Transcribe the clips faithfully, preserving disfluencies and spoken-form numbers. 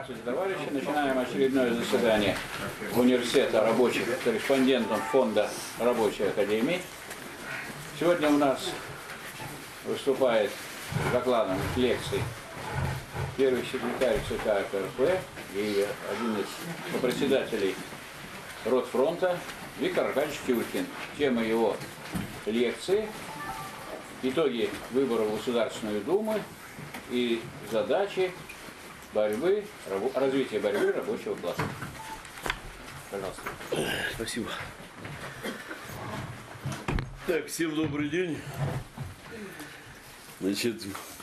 Здравствуйте, товарищи. Начинаем очередное заседание университета рабочих корреспондентов фонда Рабочей Академии. Сегодня у нас выступает с докладом лекций первый секретарь ЦК КРП и один из председателей Ротфронта Виктор Аркадьевич Тюлькин. Тема его лекции – итоги выборов в Государственную Думу и задачи борьбы, развития борьбы рабочего класса. Пожалуйста. Спасибо. Так, всем добрый день. Значит,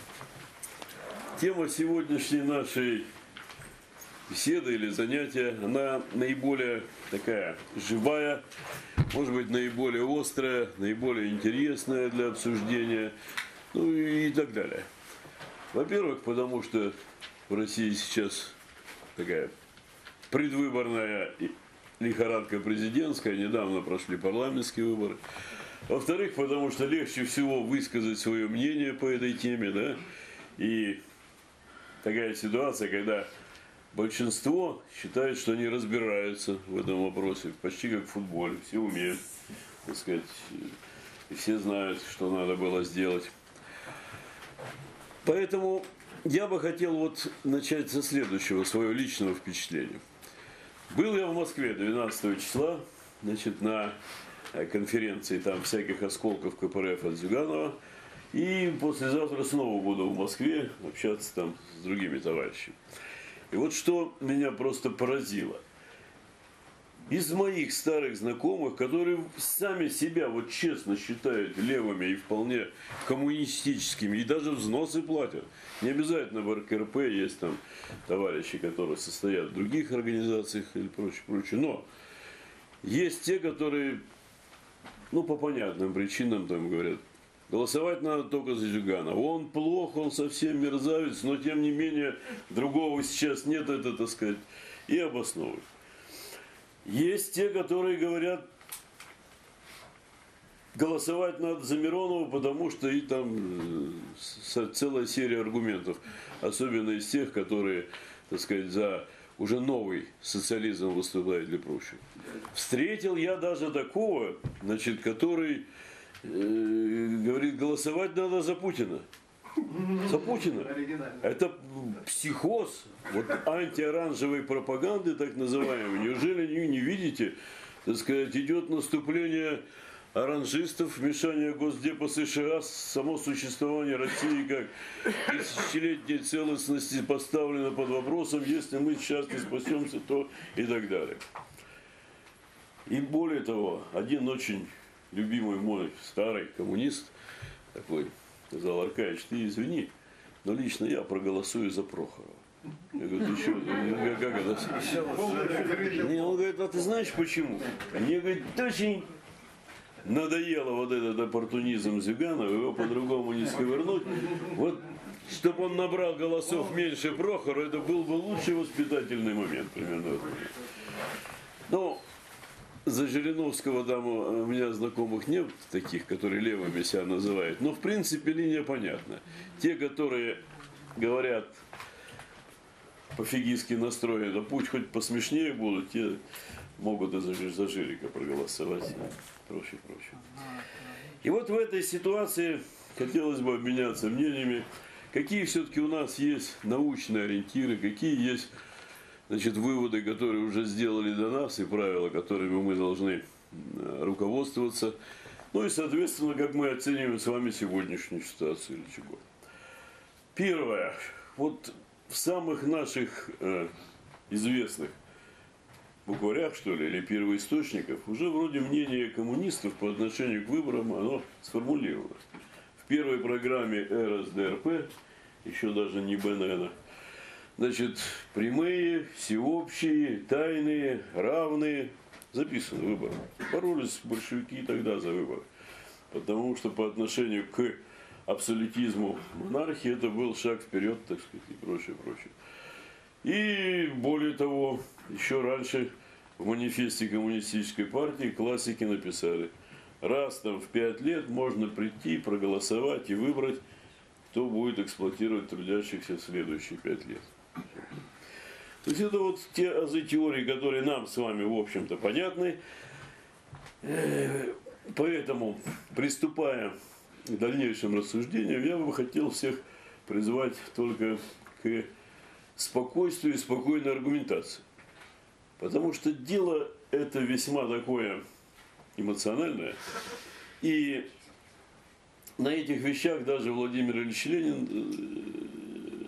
тема сегодняшней нашей беседы или занятия, она наиболее такая живая, может быть, наиболее острая, наиболее интересная для обсуждения, ну и так далее. Во-первых, потому что в России сейчас такая предвыборная лихорадка президентская, недавно прошли парламентские выборы. Во-вторых, потому что легче всего высказать свое мнение по этой теме, да, и такая ситуация, когда большинство считает, что они разбираются в этом вопросе, почти как в футболе, все умеют, так сказать, и все знают, что надо было сделать. Поэтому я бы хотел вот начать со следующего, своего личного впечатления. Был я в Москве двенадцатого числа, значит, на конференции там всяких осколков КПРФ от Зюганова, и послезавтра снова буду в Москве общаться там с другими товарищами. И вот что меня просто поразило. Из моих старых знакомых, которые сами себя вот честно считают левыми и вполне коммунистическими, и даже взносы платят. Не обязательно в РКРП есть там товарищи, которые состоят в других организациях или прочее, прочее. Но есть те, которые, ну, по понятным причинам там говорят, голосовать надо только за Зюганова. Он плох, он совсем мерзавец, но тем не менее другого сейчас нет, это, так сказать, и обосновывают. Есть те, которые говорят, голосовать надо за Миронова, потому что и там целая серия аргументов, особенно из тех, которые, так сказать, за уже новый социализм выступают или прочее. Встретил я даже такого, значит, который э, говорит, голосовать надо за Путина. За Путина. Это психоз вот антиоранжевой пропаганды, так называемой. Неужели вы не видите, так сказать, идет наступление оранжистов, вмешание Госдепа США, само существование России как тысячелетней целостности поставлено под вопросом, если мы сейчас не спасемся, то и так далее. И более того, один очень любимый мой старый коммунист такой сказал: Аркадьевич, ты извини, но лично я проголосую за Прохорова. Я говорю, ты что, как это? Не, он говорит, а ты знаешь почему? Мне, говорит, очень надоело вот этот оппортунизм Зюганова, его по-другому не сковырнуть. Вот, чтобы он набрал голосов меньше Прохора, это был бы лучший воспитательный момент, примерно. Но за Жириновского там у меня знакомых нет таких, которые левыми себя называют. Но в принципе линия понятна. Те, которые говорят пофигистски настроены, да пусть хоть посмешнее будут, те могут и за, за Жирика проголосовать и прочее, прочее. И вот в этой ситуации хотелось бы обменяться мнениями, какие все-таки у нас есть научные ориентиры, какие есть, значит, выводы, которые уже сделали до нас, и правила, которыми мы должны руководствоваться. Ну и, соответственно, как мы оцениваем с вами сегодняшнюю ситуацию или чего. Первое. Вот в самых наших э, известных букварях, что ли, или первоисточников, уже вроде мнение коммунистов по отношению к выборам, оно сформулировано. В первой программе эр эс дэ эр пэ, еще даже не бэ эн эн, значит, прямые, всеобщие, тайные, равные, записаны выборы. Боролись большевики тогда за выборы. Потому что по отношению к абсолютизму монархии это был шаг вперед, так сказать, и прочее, прочее. И более того, еще раньше в манифесте коммунистической партии классики написали: раз там в пять лет можно прийти, проголосовать и выбрать, кто будет эксплуатировать трудящихся в следующие пять лет. То есть это вот те азы теории, которые нам с вами, в общем-то, понятны. Поэтому, приступая к дальнейшим рассуждениям, я бы хотел всех призвать только к спокойствию и спокойной аргументации. Потому что дело это весьма такое эмоциональное. И на этих вещах даже Владимир Ильич Ленин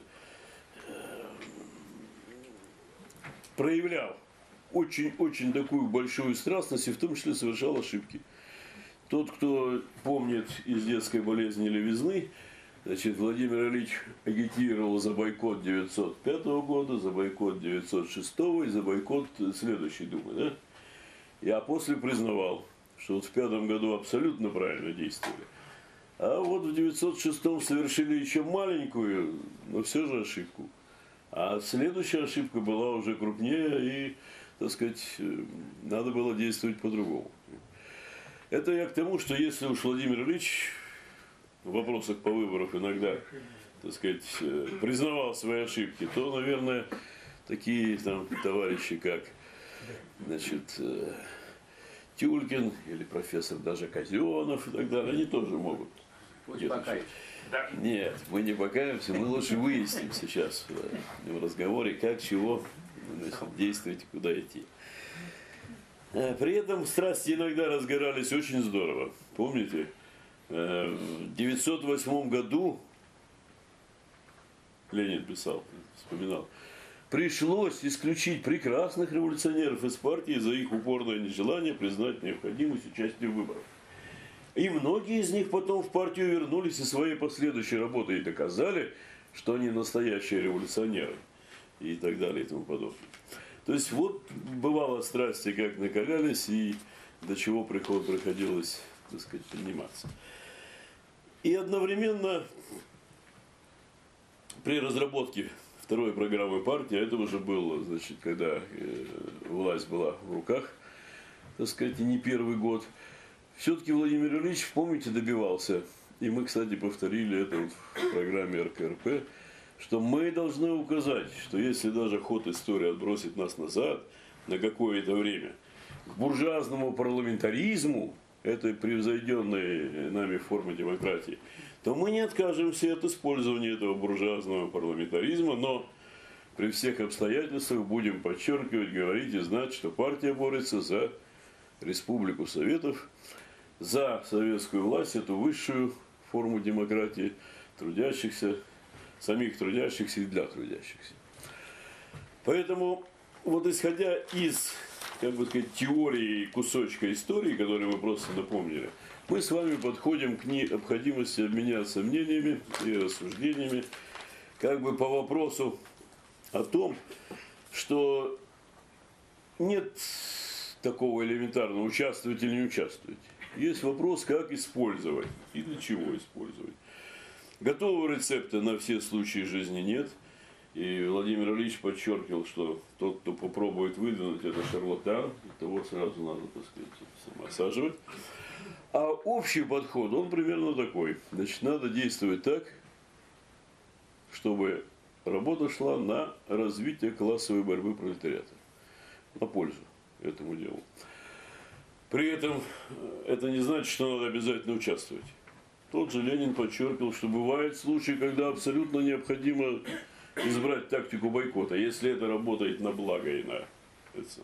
проявлял очень-очень такую большую страстность и в том числе совершал ошибки. Тот, кто помнит из детской болезни левизны, значит, Владимир Ильич агитировал за бойкот девятьсот пятого года, за бойкот девятьсот шестого и за бойкот следующей Думы. Да? Я после признавал, что вот в пятом году абсолютно правильно действовали. А вот в девятьсот шестом совершили еще маленькую, но все же ошибку. А следующая ошибка была уже крупнее и, так сказать, надо было действовать по-другому. Это я к тому, что если уж Владимир Ильич в вопросах по выборам иногда, так сказать, признавал свои ошибки, то, наверное, такие там товарищи, как, значит, Тюлькин или профессор даже Казенов и так далее, они тоже могут. Да. Нет, мы не покаемся, мы лучше выясним сейчас в разговоре, как, чего, значит, действовать, куда идти. При этом страсти иногда разгорались очень здорово. Помните, в девятьсот восьмом году, Ленин писал, вспоминал, пришлось исключить прекрасных революционеров из партии за их упорное нежелание признать необходимость участия в выборах. И многие из них потом в партию вернулись и своей последующей работой и доказали, что они настоящие революционеры и так далее и тому подобное. То есть вот бывало страсти как накалялись и до чего приход приходилось, так сказать, подниматься. И одновременно при разработке второй программы партии, это уже было, значит, когда власть была в руках, так сказать, и не первый год, все-таки Владимир Ильич, помните, добивался, и мы, кстати, повторили это вот в программе эр ка эр пэ, что мы должны указать, что если даже ход истории отбросит нас назад на какое-то время к буржуазному парламентаризму, этой превзойденной нами формы демократии, то мы не откажемся от использования этого буржуазного парламентаризма, но при всех обстоятельствах будем подчеркивать, говорить и знать, что партия борется за Республику Советов, за советскую власть, эту высшую форму демократии трудящихся, самих трудящихся и для трудящихся. Поэтому, вот исходя из, как бы сказать, теории кусочка истории, которую мы просто напомнили, мы с вами подходим к необходимости обменяться мнениями и рассуждениями, как бы по вопросу о том, что нет такого элементарного участвовать или не участвовать. Есть вопрос, как использовать и для чего использовать. Готового рецепта на все случаи жизни нет. И Владимир Ильич подчеркивал, что тот, кто попробует выдвинуть, это шарлатан, того сразу надо, так сказать, осаживать. А общий подход, он примерно такой. Значит, надо действовать так, чтобы работа шла на развитие классовой борьбы пролетариата. На пользу этому делу. При этом это не значит, что надо обязательно участвовать. Тот же Ленин подчеркивал, что бывают случаи, когда абсолютно необходимо избрать тактику бойкота, если это работает на благо и на это.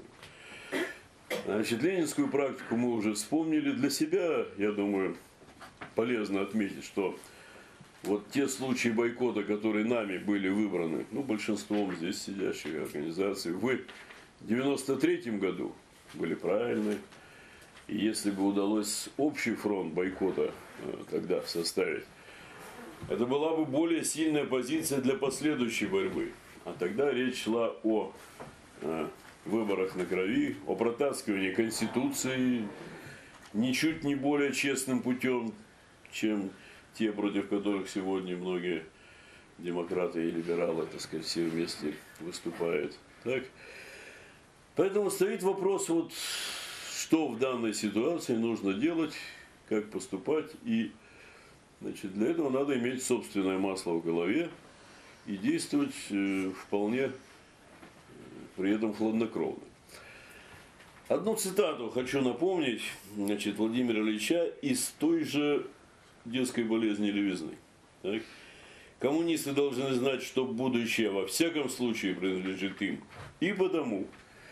Значит, ленинскую практику мы уже вспомнили. Для себя, я думаю, полезно отметить, что вот те случаи бойкота, которые нами были выбраны, ну, большинством здесь сидящих организаций, в девяносто третьем году были правильны. И если бы удалось общий фронт бойкота тогда составить, это была бы более сильная позиция для последующей борьбы. А тогда речь шла о э, выборах на крови, о протаскивании Конституции ничуть не более честным путем, чем те, против которых сегодня многие демократы и либералы, так сказать, все вместе выступают. Так? Поэтому стоит вопрос, вот, что в данной ситуации нужно делать, как поступать, и значит, для этого надо иметь собственное масло в голове и действовать э, вполне при этом хладнокровно. Одну цитату хочу напомнить, значит, Владимира Ильича из той же детской болезни левизны. Так? Коммунисты должны знать, что будущее во всяком случае принадлежит им. И потому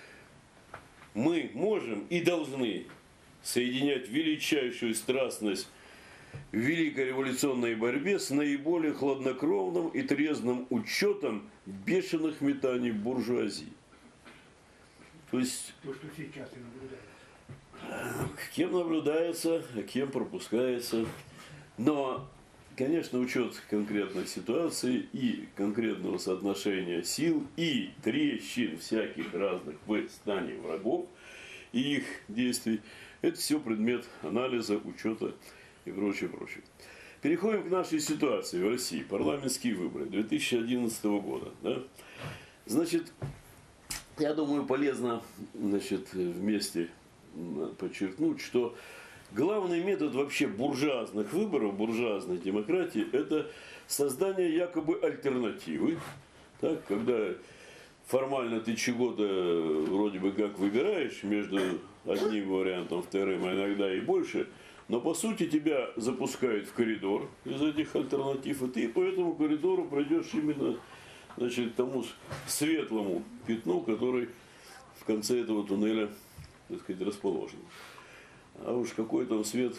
мы можем и должны соединять величайшую страстность в великой революционной борьбе с наиболее хладнокровным и трезвым учетом бешеных метаний буржуазии. То есть, то, что сейчас и наблюдается. Кем наблюдается, а кем пропускается. Но, конечно, учет конкретной ситуации и конкретного соотношения сил и трещин всяких разных в стане врагов и их действий, это все предмет анализа, учета и прочее, прочее. Переходим к нашей ситуации в России. Парламентские выборы две тысячи одиннадцатого года. Да? Значит, я думаю, полезно, значит, вместе подчеркнуть, что главный метод вообще буржуазных выборов, буржуазной демократии, это создание якобы альтернативы. Так, когда формально ты чего-то вроде бы как выбираешь между одним вариантом, вторым, а иногда и больше, но по сути тебя запускают в коридор из этих альтернатив, и ты по этому коридору пройдешь именно, значит, к тому светлому пятну, который в конце этого туннеля, так сказать, расположен. А уж какой там свет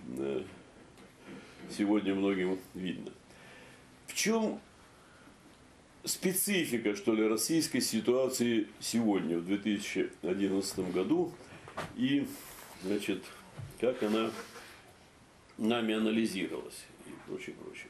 сегодня многим видно. В чем специфика, что ли, российской ситуации сегодня, в две тысячи одиннадцатом году, и, значит, как она нами анализировалась и прочее, прочее.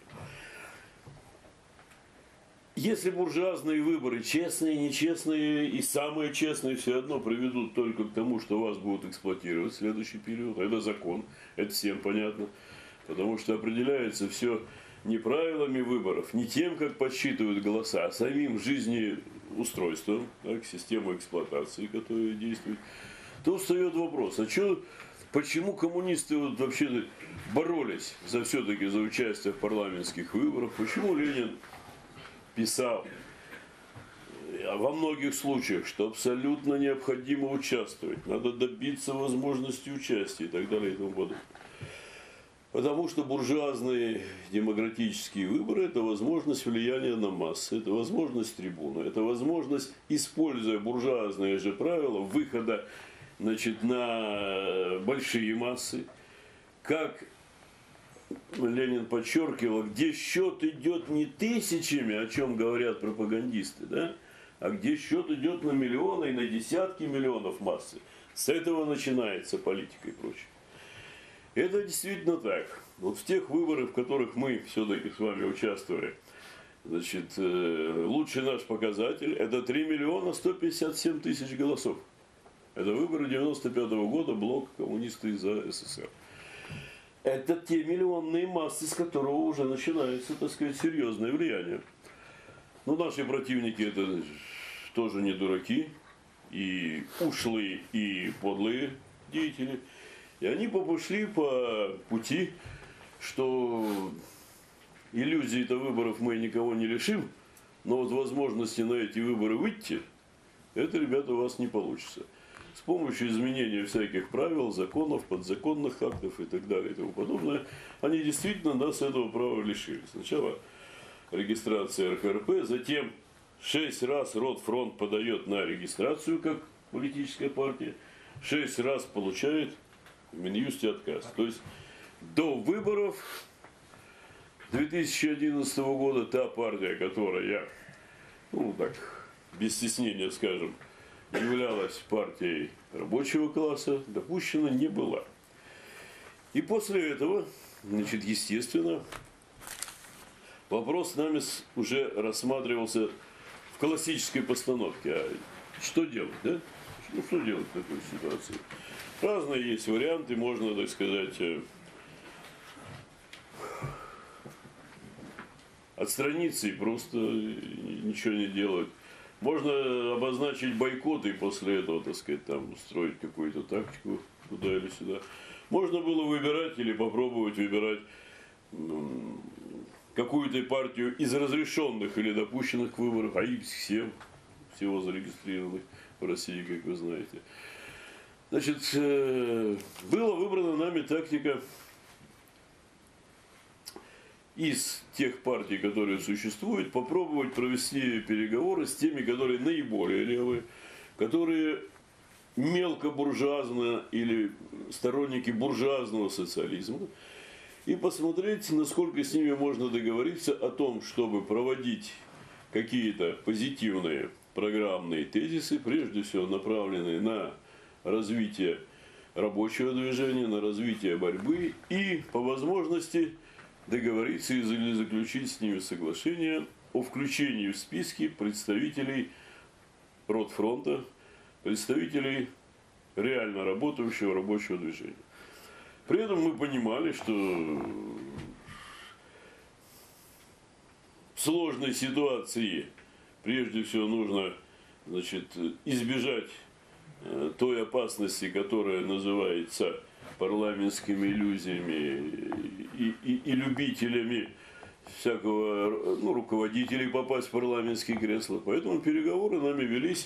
Если буржуазные выборы, честные, нечестные и самые честные, все одно приведут только к тому, что вас будут эксплуатировать в следующий период, это закон, это всем понятно, потому что определяется все не правилами выборов, не тем, как подсчитывают голоса, а самим жизнеустройством, так, системой эксплуатации, которая действует, то встает вопрос, а что, почему коммунисты вот вообще боролись за все-таки за участие в парламентских выборах, почему Ленин писал во многих случаях, что абсолютно необходимо участвовать, надо добиться возможности участия и так далее и тому подобное. Потому что буржуазные демократические выборы – это возможность влияния на массы, это возможность трибуны, это возможность, используя буржуазные же правила, выхода, значит, на большие массы, как Ленин подчеркивал, где счет идет не тысячами, о чем говорят пропагандисты, да, а где счет идет на миллионы и на десятки миллионов массы. С этого начинается политика и прочее. Это действительно так. Вот в тех выборах, в которых мы все-таки с вами участвовали, значит, лучший наш показатель – это три миллиона сто пятьдесят семь тысяч голосов. Это выборы девяносто пятого года, блок коммунисты за СССР. Это те миллионные массы, с которого уже начинается, так сказать, серьезное влияние. Но наши противники это тоже не дураки, и ушлые, и подлые деятели. И они пошли по пути, что иллюзии-то выборов мы никого не лишим, но вот возможности на эти выборы выйти, это, ребята, у вас не получится. С помощью изменения всяких правил, законов, подзаконных актов и так далее и тому подобное, они действительно нас этого права лишили. Сначала регистрация эр ка эр пэ, затем шесть раз Ротфронт подает на регистрацию как политическая партия, шесть раз получает в Минюсте отказ. То есть до выборов две тысячи одиннадцатого года та партия, которая, ну так, без стеснения скажем, являлась партией рабочего класса, допущена не была. И после этого, значит, естественно, вопрос нами уже рассматривался в классической постановке. А что делать, да? Ну, что делать в такой ситуации? Разные есть варианты, можно, так сказать, отстраниться и просто ничего не делать. Можно обозначить бойкот и после этого, так сказать, там устроить какую-то тактику туда или сюда. Можно было выбирать или попробовать выбирать какую-то партию из разрешенных или допущенных к выборам, а их всем всего зарегистрированных в России, как вы знаете. Значит, э, была выбрана нами тактика из тех партий, которые существуют, попробовать провести переговоры с теми, которые наиболее левые, которые мелкобуржуазные или сторонники буржуазного социализма, и посмотреть, насколько с ними можно договориться о том, чтобы проводить какие-то позитивные программные тезисы, прежде всего направленные на развитие рабочего движения, на развитие борьбы и, по возможности, договориться или заключить с ними соглашение о включении в списки представителей Ротфронта, представителей реально работающего рабочего движения. При этом мы понимали, что в сложной ситуации прежде всего нужно, значит, избежать той опасности, которая называется парламентскими иллюзиями и, и, и любителями всякого, ну, руководителей попасть в парламентские кресла. Поэтому переговоры нами велись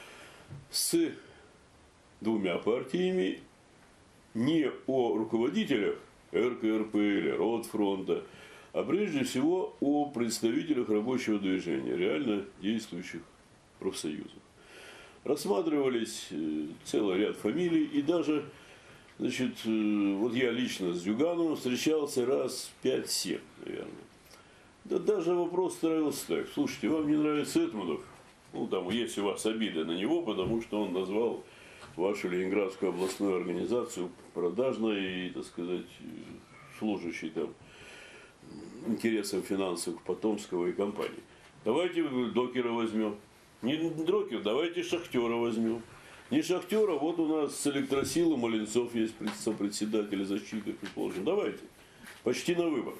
с двумя партиями не о руководителях эр ка эр пэ или Ротфронта, а прежде всего о представителях рабочего движения, реально действующих профсоюзов. Рассматривались целый ряд фамилий, и даже, значит, вот я лично с Зюгановым встречался раз пять-семь, наверное. Да даже вопрос ставился так: слушайте, вам не нравится Этманов? Ну, там, если у вас обида на него, потому что он назвал вашу Ленинградскую областную организацию продажной и, так сказать, служащей там интересам финансовых Потомского и компании. Давайте Докера возьмем. Не Дрокер, давайте Шахтера возьмем. Не Шахтера, вот у нас с электросилы Маленцов есть сопредседатель защиты, предположим. Давайте. Почти на выбор.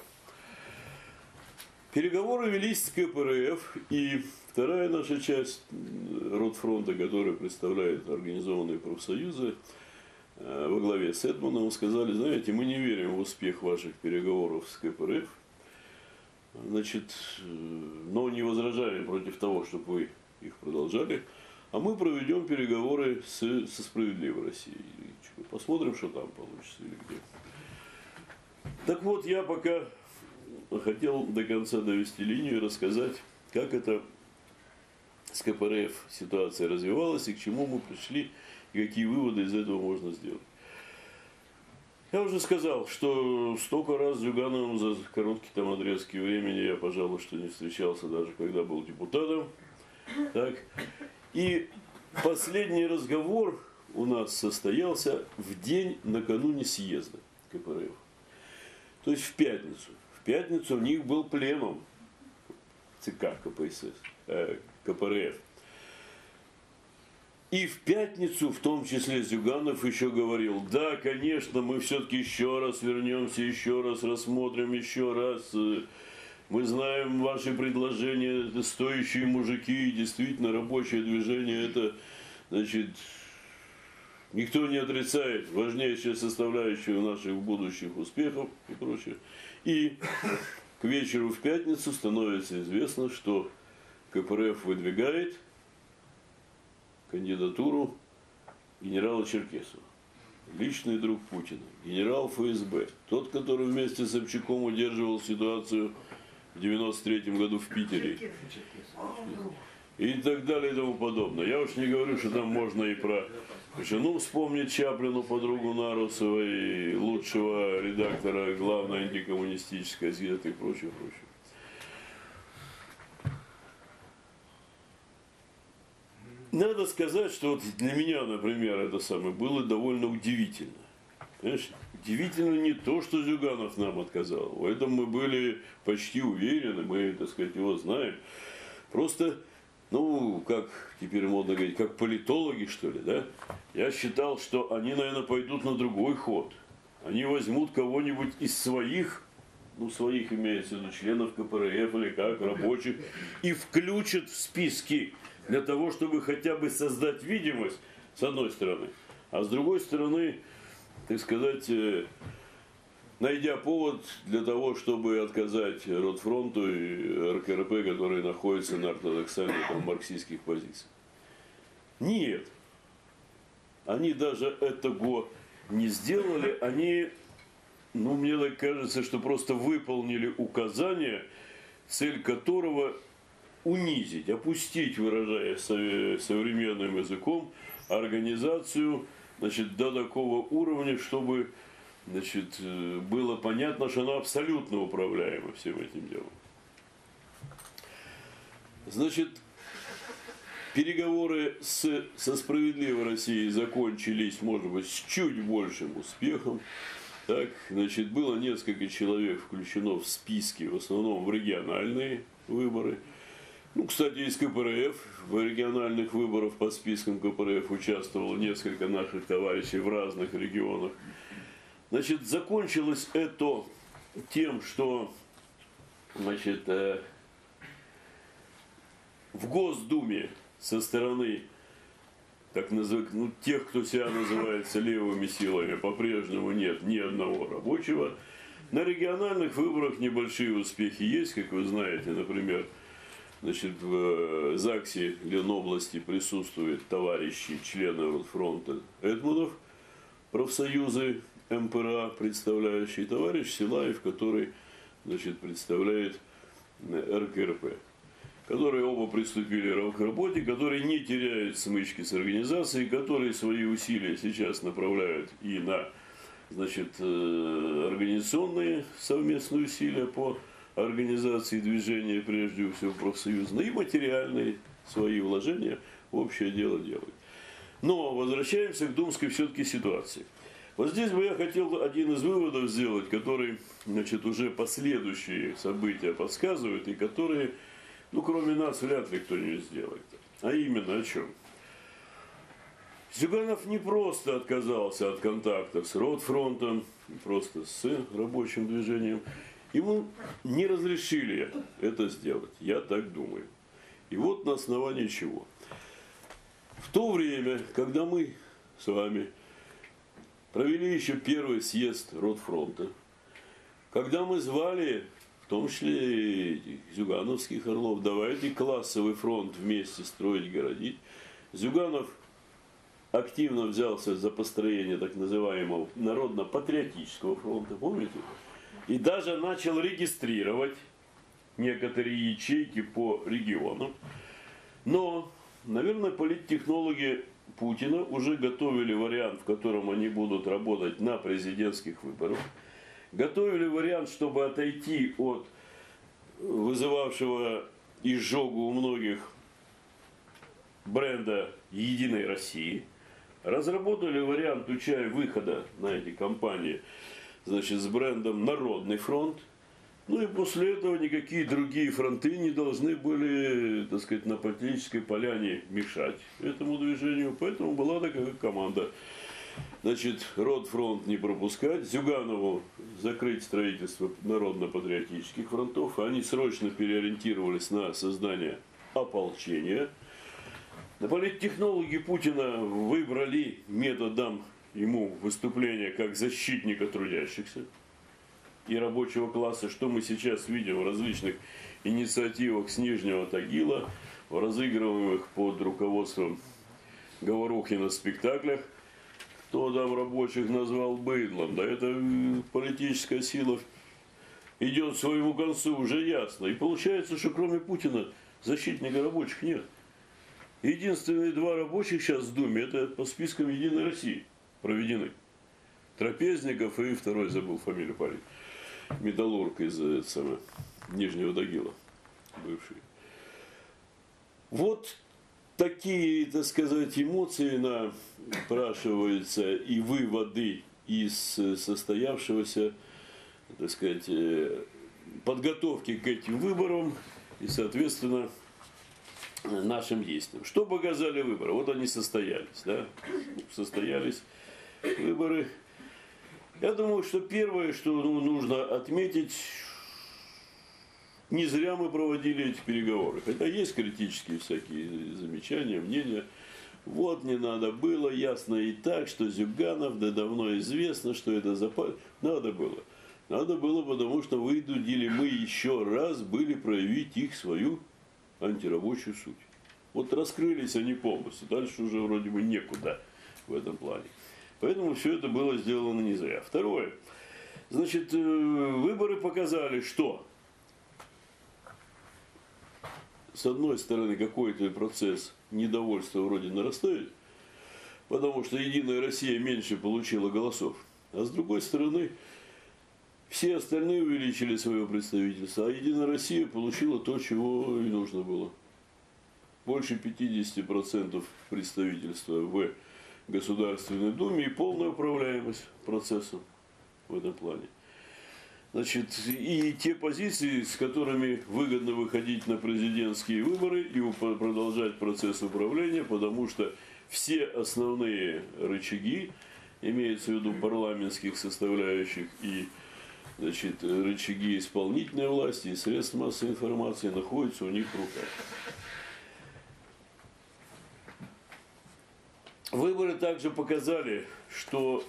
Переговоры велись с ка пэ эр эф, и вторая наша часть Ротфронта, которая представляет организованные профсоюзы, во главе с Этманом, сказали: знаете, мы не верим в успех ваших переговоров с ка пэ эр эф, значит, но не возражаем против того, чтобы вы их продолжали, а мы проведем переговоры с, со «Справедливой Россией». Посмотрим, что там получится или где. Так вот, я пока хотел до конца довести линию и рассказать, как это с ка пэ эр эф ситуация развивалась и к чему мы пришли, и какие выводы из этого можно сделать. Я уже сказал, что столько раз с Зюгановым за короткие там отрезки времени я, пожалуй, что не встречался, даже когда был депутатом. Так. И последний разговор у нас состоялся в день накануне съезда ка пэ эр эф. То есть в пятницу. В пятницу у них был пленум цэ ка ка пэ эс эс, э, ка пэ эр эф. И в пятницу, в том числе, Зюганов еще говорил: да, конечно, мы все-таки еще раз вернемся, еще раз рассмотрим, еще раз. Мы знаем ваши предложения, это стоящие мужики, и действительно рабочее движение, это, значит, никто не отрицает, важнейшая составляющая наших будущих успехов и прочее. И к вечеру в пятницу становится известно, что ка пэ эр эф выдвигает кандидатуру генерала Черкесова, личный друг Путина, генерал эф эс бэ, тот, который вместе с Собчаком удерживал ситуацию в девяносто третьем году в Питере, и так далее и тому подобное. Я уж не говорю, что там можно и про жену вспомнить, Чаплину, подругу Нарусова, и лучшего редактора главной антикоммунистической газеты и прочее, прочее. Надо сказать, что вот для меня, например, это самое было довольно удивительно. Понимаешь? Удивительно не то, что Зюганов нам отказал. В этом мы были почти уверены, мы, так сказать, его знаем. Просто, ну, как теперь модно говорить, как политологи, что ли, да? Я считал, что они, наверное, пойдут на другой ход. Они возьмут кого-нибудь из своих, ну, своих имеется в виду, членов ка пэ эр эф или как, рабочих, и включат в списки для того, чтобы хотя бы создать видимость, с одной стороны, а с другой стороны, так сказать, найдя повод для того, чтобы отказать Ротфронту и эр ка эр пэ, которые находятся на ортодоксальных там, марксистских позициях. Нет. Они даже этого не сделали, они, ну, мне так кажется, что просто выполнили указание, цель которого унизить, опустить, выражая современным языком, организацию, значит, до такого уровня, чтобы, значит, было понятно, что она абсолютно управляема всем этим делом. Значит, переговоры с, со «Справедливой Россией» закончились, может быть, с чуть большим успехом. Так, значит, было несколько человек включено в списки, в основном в региональные выборы. Ну, кстати, из ка пэ эр эф, в региональных выборах по спискам ка пэ эр эф участвовало несколько наших товарищей в разных регионах. Значит, закончилось это тем, что, значит, э, в Госдуме со стороны так называемых, ну, тех, кто себя называется левыми силами, по-прежнему нет ни одного рабочего. На региональных выборах небольшие успехи есть, как вы знаете, например, значит, в ЗАГСе Ленобласти присутствуют товарищи, члены фронта Эдмунов, профсоюзы эм пэ эр а, представляющий товарищ Силаев, который, значит, представляет эр ка эр пэ, которые оба приступили к работе, которые не теряют смычки с организацией, которые свои усилия сейчас направляют и на, значит, организационные совместные усилия по организации движения, прежде всего профсоюзные, и материальные свои вложения в общее дело делают. Но возвращаемся к думской все-таки ситуации. Вот здесь бы я хотел один из выводов сделать, который, значит, уже последующие события подсказывают, и которые, ну, кроме нас, вряд ли кто-нибудь сделает. А именно о чем? Зюганов не просто отказался от контактов с Ротфронтом, просто с рабочим движением. Ему не разрешили это сделать, я так думаю. И вот на основании чего. В то время, когда мы с вами провели еще первый съезд Ротфронта, когда мы звали, в том числе и зюгановских орлов, давайте классовый фронт вместе строить, городить, Зюганов активно взялся за построение так называемого народно-патриотического фронта, помните? И даже начал регистрировать некоторые ячейки по регионам. Но, наверное, политтехнологи Путина уже готовили вариант, в котором они будут работать на президентских выборах. Готовили вариант, чтобы отойти от вызывавшего изжогу у многих бренда «Единой России». Разработали вариант учая выхода на эти кампании, значит, с брендом «Народный фронт». Ну и после этого никакие другие фронты не должны были, так сказать, на политической поляне мешать этому движению. Поэтому была такая команда. Значит, Ротфронт не пропускать, Зюганову закрыть строительство народно-патриотических фронтов. Они срочно переориентировались на создание ополчения. Политтехнологи Путина выбрали методом ему выступление как защитника трудящихся и рабочего класса, что мы сейчас видим в различных инициативах с Нижнего Тагила, в разыгрываемых под руководством Говорухина спектаклях. Кто там рабочих назвал быдлом? Да это политическая сила идет к своему концу, уже ясно. И получается, что кроме Путина защитника рабочих нет. Единственные два рабочих сейчас в Думе, это по спискам Единой России проведены. Трапезников и второй, забыл фамилию парень, металлург из это самое, Нижнего Тагила, бывший. Вот такие, так сказать, эмоции напрашиваются и выводы из состоявшегося, так сказать, подготовки к этим выборам и, соответственно, нашим действиям. Что показали выборы? Вот они состоялись, да? Состоялись выборы. Я думаю, что первое, что ну, нужно отметить, не зря мы проводили эти переговоры. Хотя есть критические всякие замечания, мнения. Вот не надо было, ясно и так, что Зюганов, да давно известно, что это за... Надо было. Надо было, потому что вынудили мы еще раз были проявить их свою антирабочую суть. Вот раскрылись они полностью, дальше уже вроде бы некуда в этом плане. Поэтому все это было сделано не зря. Второе. Значит, выборы показали, что с одной стороны какой-то процесс недовольства вроде нарастает, потому что Единая Россия меньше получила голосов, а с другой стороны все остальные увеличили свое представительство, а Единая Россия получила то, чего и нужно было. Больше пятидесяти процентов представительства в Государственной Думе и полная управляемость процессом в этом плане. Значит, и те позиции, с которыми выгодно выходить на президентские выборы и продолжать процесс управления, потому что все основные рычаги, имеется в виду парламентских составляющих и, значит, рычаги исполнительной власти и средств массовой информации, находятся у них в руках. Выборы также показали, что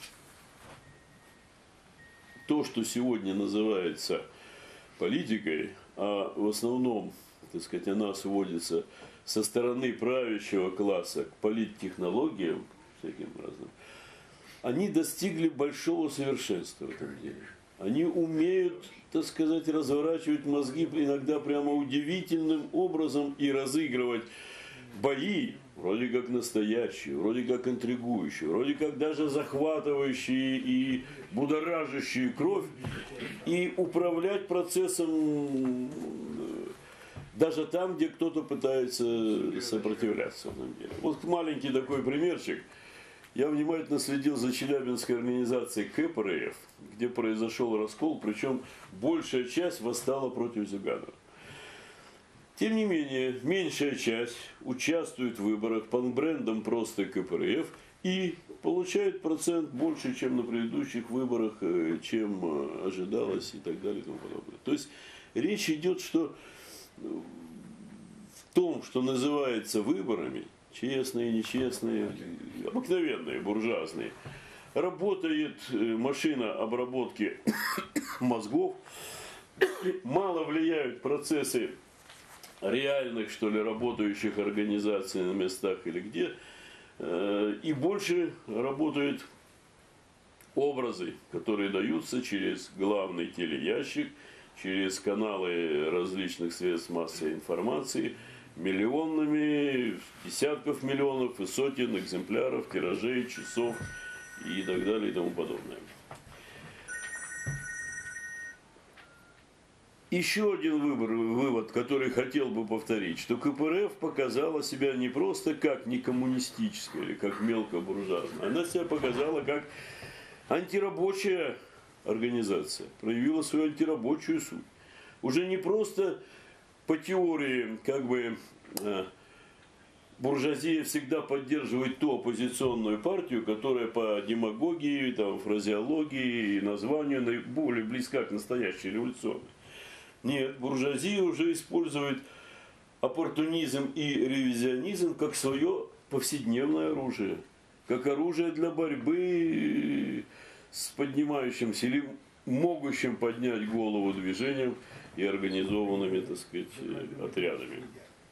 то, что сегодня называется политикой, а в основном, так сказать, она сводится со стороны правящего класса к политтехнологиям всяким разным, они достигли большого совершенства в этом деле. Они умеют, так сказать, разворачивать мозги иногда прямо удивительным образом и разыгрывать бои, вроде как настоящие, вроде как интригующие, вроде как даже захватывающие и будоражащие кровь, и управлять процессом даже там, где кто-то пытается сопротивляться. Вот маленький такой примерчик. Я внимательно следил за челябинской организацией ка пэ эр эф, где произошел раскол, причем большая часть восстала против Зюганова. Тем не менее, меньшая часть участвует в выборах под брендом просто ка пэ эр эф и получает процент больше, чем на предыдущих выборах, чем ожидалось и так далее и тому подобное. То есть речь идет, что в том, что называется выборами, честные, нечестные, обыкновенные, буржуазные, работает машина обработки мозгов, мало влияют процессы реальных, что ли, работающих организаций на местах или где, и больше работают образы, которые даются через главный телеящик, через каналы различных средств массовой информации, миллионными, десятков миллионов и сотен экземпляров, тиражей, часов и так далее и тому подобное. Еще один выбор, вывод, который хотел бы повторить, что ка пэ эр эф показала себя не просто как некоммунистическая или как мелкобуржуазная, она себя показала как антирабочая организация, проявила свою антирабочую суть. Уже не просто по теории, как бы, буржуазия всегда поддерживает ту оппозиционную партию, которая по демагогии, там, фразеологии и названию наиболее близка к настоящей революционной. Нет, буржуазия уже использует оппортунизм и ревизионизм как свое повседневное оружие, как оружие для борьбы с поднимающимся или могущим поднять голову движением и организованными, так сказать, отрядами.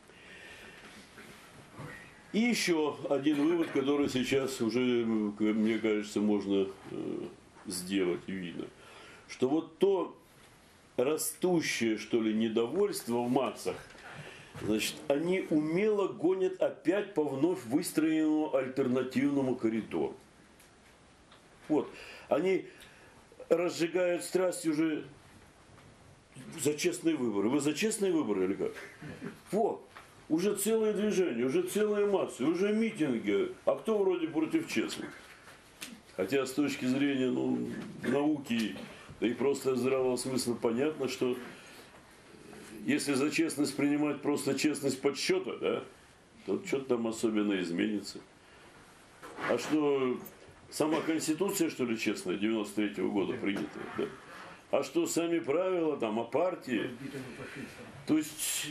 И еще один вывод, который сейчас уже, мне кажется, можно сделать и видно, что вот то растущее, что ли, недовольство в массах, значит, они умело гонят опять по вновь выстроенному альтернативному коридору. Вот. Они разжигают страсть уже за честные выборы. Вы за честные выборы или как? Вот. Уже целые движения, уже целые массы, уже митинги. А кто вроде против честных? Хотя с точки зрения, ну, науки, да и просто здравого смысла понятно, что если за честность принимать просто честность подсчета, да, то что-то там особенно изменится. А что, сама Конституция, что ли, честная, девяносто третьего года принятая, да? А что сами правила, там, о партии, то есть,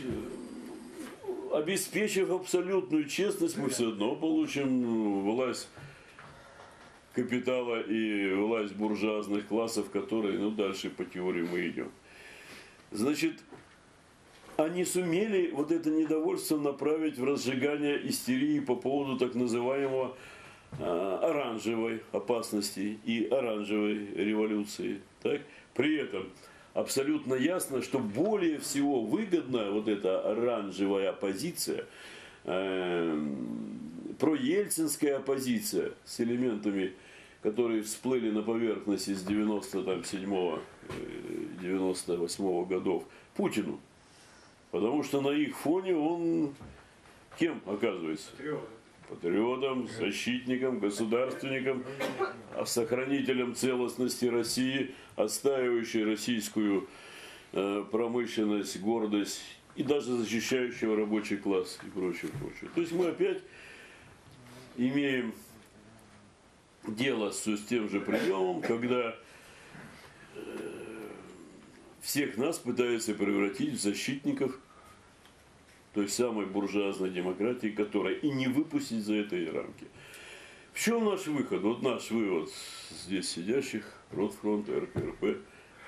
обеспечив абсолютную честность, мы все равно получим власть, капитала и власть буржуазных классов, которые, ну, дальше по теории мы идем. Значит, они сумели вот это недовольство направить в разжигание истерии по поводу так называемого э, оранжевой опасности и оранжевой революции. Так? При этом абсолютно ясно, что более всего выгодна вот эта оранжевая оппозиция, э, проельцинская оппозиция с элементами, которые всплыли на поверхность из девяносто седьмого — девяносто восьмого годов, Путину. Потому что на их фоне он кем оказывается? Патриотом, защитником, государственником, сохранителем целостности России, отстаивающей российскую э, промышленность, гордость и даже защищающего рабочий класс и прочее, прочее. То есть мы опять имеем дело с, с тем же приемом, когда э, всех нас пытаются превратить в защитников той самой буржуазной демократии, которая и не выпустить за этой рамки. В чем наш выход? Вот наш вывод здесь сидящих, Ротфронта, эр ка эр пэ.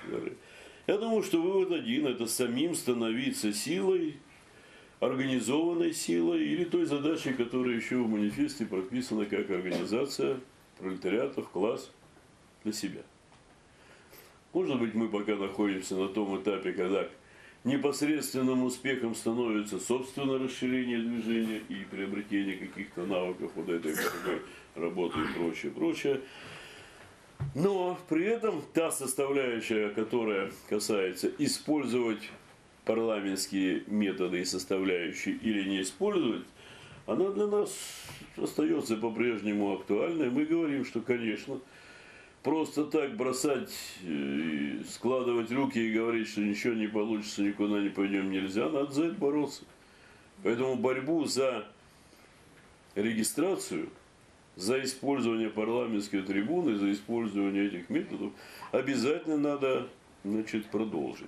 Я думаю, что вывод один – это самим становиться силой, организованной силой или той задачей, которая еще в манифесте прописана как организация пролетариатов, класс для себя. Может быть, мы пока находимся на том этапе, когда непосредственным успехом становится собственное расширение движения и приобретение каких-то навыков вот этой работы и прочее, прочее. Но при этом та составляющая, которая касается использовать парламентские методы и составляющие или не использовать, она для нас остается по-прежнему актуальной. Мы говорим, что, конечно, просто так бросать, складывать руки и говорить, что ничего не получится, никуда не пойдем, нельзя, надо за это бороться. Поэтому борьбу за регистрацию, за использование парламентской трибуны, за использование этих методов обязательно надо, значит, продолжить.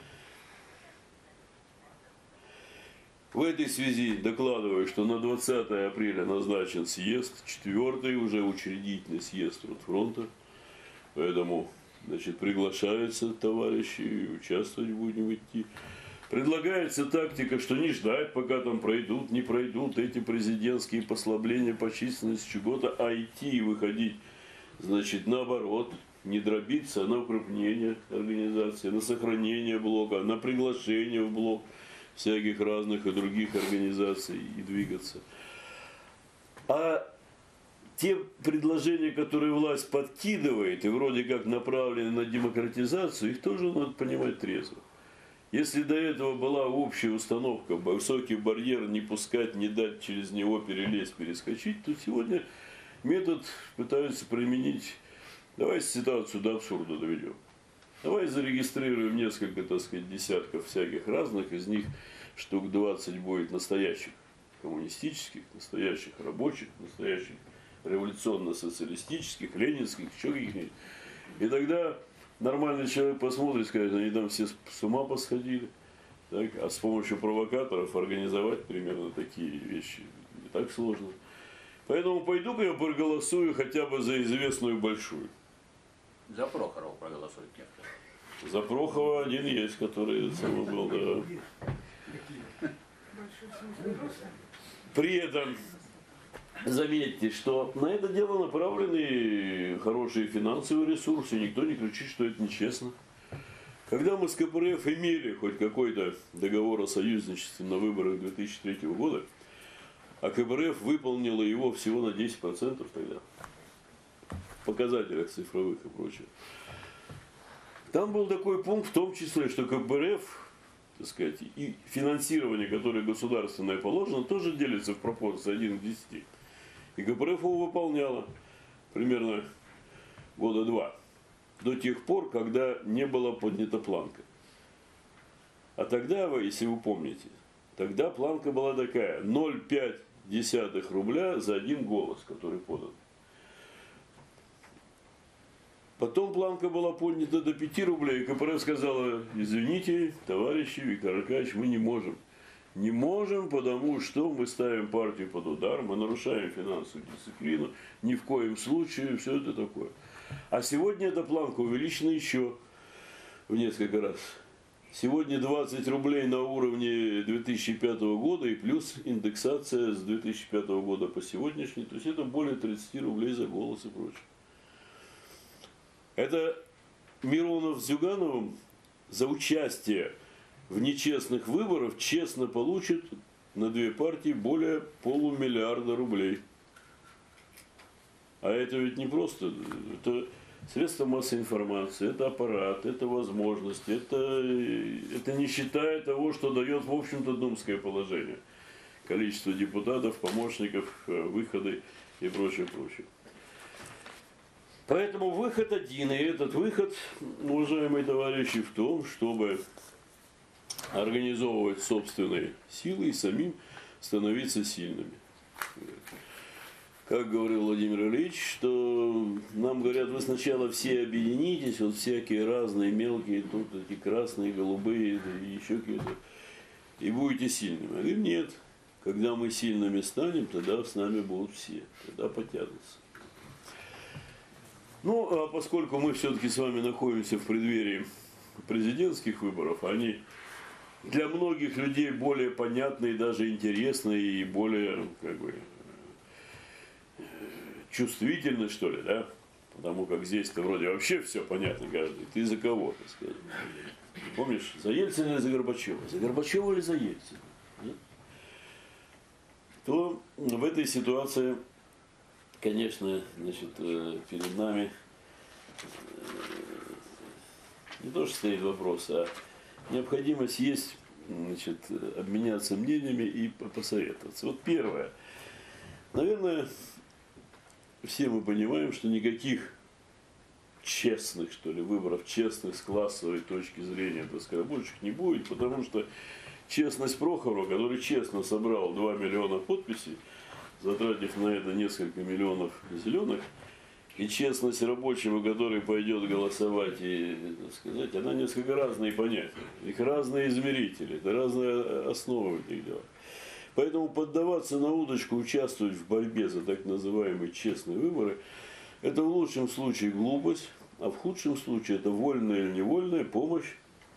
В этой связи докладываю, что на двадцатое апреля назначен съезд, четвертый уже учредительный съезд Ротфронта. Поэтому, значит, приглашаются товарищи, и участвовать будем идти. Предлагается тактика, что не ждать, пока там пройдут, не пройдут эти президентские послабления по численности чего-то, а идти и выходить, значит, наоборот, не дробиться на укрепление организации, на сохранение блока, на приглашение в блок всяких разных и других организаций и двигаться. А те предложения, которые власть подкидывает и вроде как направлены на демократизацию, их тоже надо понимать трезво. Если до этого была общая установка, высокий барьер, не пускать, не дать через него перелезть, перескочить, то сегодня метод пытаются применить. Давай ситуацию до абсурда доведем. Давай зарегистрируем несколько, так сказать, десятков всяких разных, из них штук двадцать будет настоящих коммунистических, настоящих рабочих, настоящих революционно-социалистических, ленинских, еще каких-нибудь. И тогда нормальный человек посмотрит и скажет, они там все с ума посходили. Так? А с помощью провокаторов организовать примерно такие вещи не так сложно. Поэтому пойду-ка я проголосую хотя бы за известную большую. За Прохорова проголосует некто. За Прохова один есть, который самый был, да. При этом заметьте, что на это дело направлены хорошие финансовые ресурсы, никто не кричит, что это нечестно. Когда мы с ка пэ эр эф имели хоть какой-то договор о союзничестве на выборах две тысячи третьего года, а ка пэ эр эф выполнила его всего на десять процентов тогда, в показателях цифровых и прочее. Там был такой пункт, в том числе, что ка пэ эр эф, так сказать, и финансирование, которое государственное положено, тоже делится в пропорции один к десяти. И ка пэ эр эф его выполняла примерно года два. До тех пор, когда не была поднята планка. А тогда, вы, если вы помните, тогда планка была такая: ноль целых пять десятых рубля за один голос, который подан. Потом планка была поднята до пяти рублей, и ка пэ эр эф сказала: извините, товарищи, Виктор Аркадьевич, мы не можем Не можем, потому что мы ставим партию под удар, мы нарушаем финансовую дисциплину, ни в коем случае, все это такое. А сегодня эта планка увеличена еще в несколько раз. Сегодня двадцать рублей на уровне две тысячи пятого года и плюс индексация с две тысячи пятого года по сегодняшний. То есть это более тридцати рублей за голос и прочее. Это Миронов с Зюгановым за участие в нечестных выборах честно получат на две партии более полумиллиарда рублей. А это ведь не просто, это средства массовой информации, это аппарат, это возможности, это, это не считая того, что дает, в общем-то, думское положение. Количество депутатов, помощников, выходы и прочее, прочее. Поэтому выход один, и этот выход, уважаемые товарищи, в том, чтобы организовывать собственные силы и самим становиться сильными. Как говорил Владимир Ильич, что нам говорят, вы сначала все объединитесь, вот всякие разные мелкие, тут эти красные, голубые, и еще какие-то, и будете сильными. Я говорю, нет, когда мы сильными станем, тогда с нами будут все, тогда потянутся. Ну, а поскольку мы все-таки с вами находимся в преддверии президентских выборов, они для многих людей более понятны и даже интересны, и более, как бы, чувствительны, что ли, да? Потому как здесь-то вроде вообще все понятно каждый. Ты за кого, так сказать. Помнишь, за Ельцина или за Горбачева? За Горбачева или за Ельцина? Нет? То в этой ситуации, конечно, значит, перед нами не то, что стоит вопрос, а необходимость есть, значит, обменяться мнениями и посоветоваться. Вот первое. Наверное, все мы понимаем, что никаких честных, что ли, выборов, честных с классовой точки зрения, так сказать, рабочих не будет, потому что честность Прохорова, который честно собрал два миллиона подписей, затратив на это несколько миллионов зеленых, и честность рабочего, который пойдет голосовать, и, так сказать, она несколько разные понятия. Их разные измерители, это разные основы в этих делах. Поэтому поддаваться на удочку, участвовать в борьбе за так называемые честные выборы, это в лучшем случае глупость, а в худшем случае это вольная или невольная помощь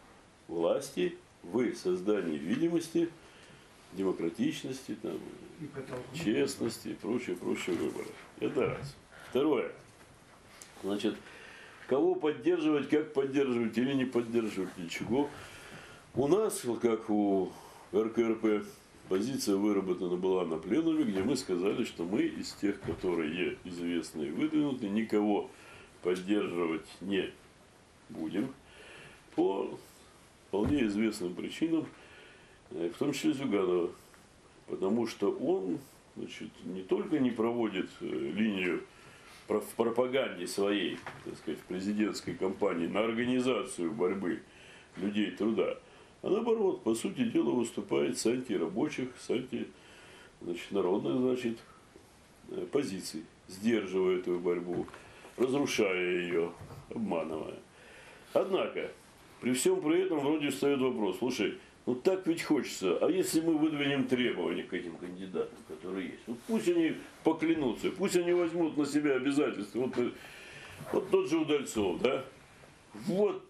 власти в создании видимости, демократичности, там, честности и прочее, прочее выборов. Это раз. Второе. Значит, кого поддерживать, как поддерживать или не поддерживать, ничего. У нас, как у эр ка эр пэ, позиция выработана была на пленуме, где мы сказали, что мы из тех, которые известны и выдвинуты, никого поддерживать не будем по вполне известным причинам, в том числе Зюганова. Потому что он, значит, не только не проводит линию в пропаганде своей, так сказать, в президентской кампании на организацию борьбы людей труда, а наоборот, по сути дела, выступает с антирабочих, с анти, значит, народных, значит, позиций, сдерживая эту борьбу, разрушая ее, обманывая. Однако, при всем при этом вроде встает вопрос, слушай, ну так ведь хочется, а если мы выдвинем требования к этим кандидатам, которые есть, ну пусть они поклянутся, пусть они возьмут на себя обязательства, вот, вот тот же Удальцов, да, вот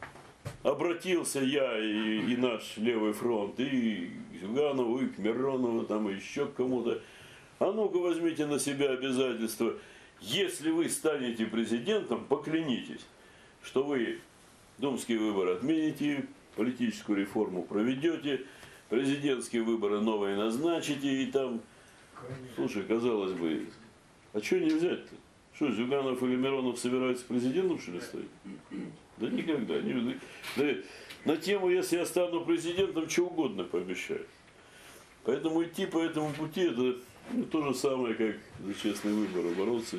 обратился я и, и наш левый фронт, и к Зюганову, и к Миронову, там, и еще к кому-то, а ну-ка возьмите на себя обязательства, если вы станете президентом, поклянитесь, что вы думские выборы отмените, политическую реформу проведете, президентские выборы новые назначите, и там, слушай, казалось бы, а что не взять-то? Что, Зюганов или Миронов собираются президентом, что ли, стоять? Да никогда. Не, да, на тему, если я стану президентом, что угодно пообещаю. Поэтому идти по этому пути, это ну, то же самое, как за честные выборы бороться.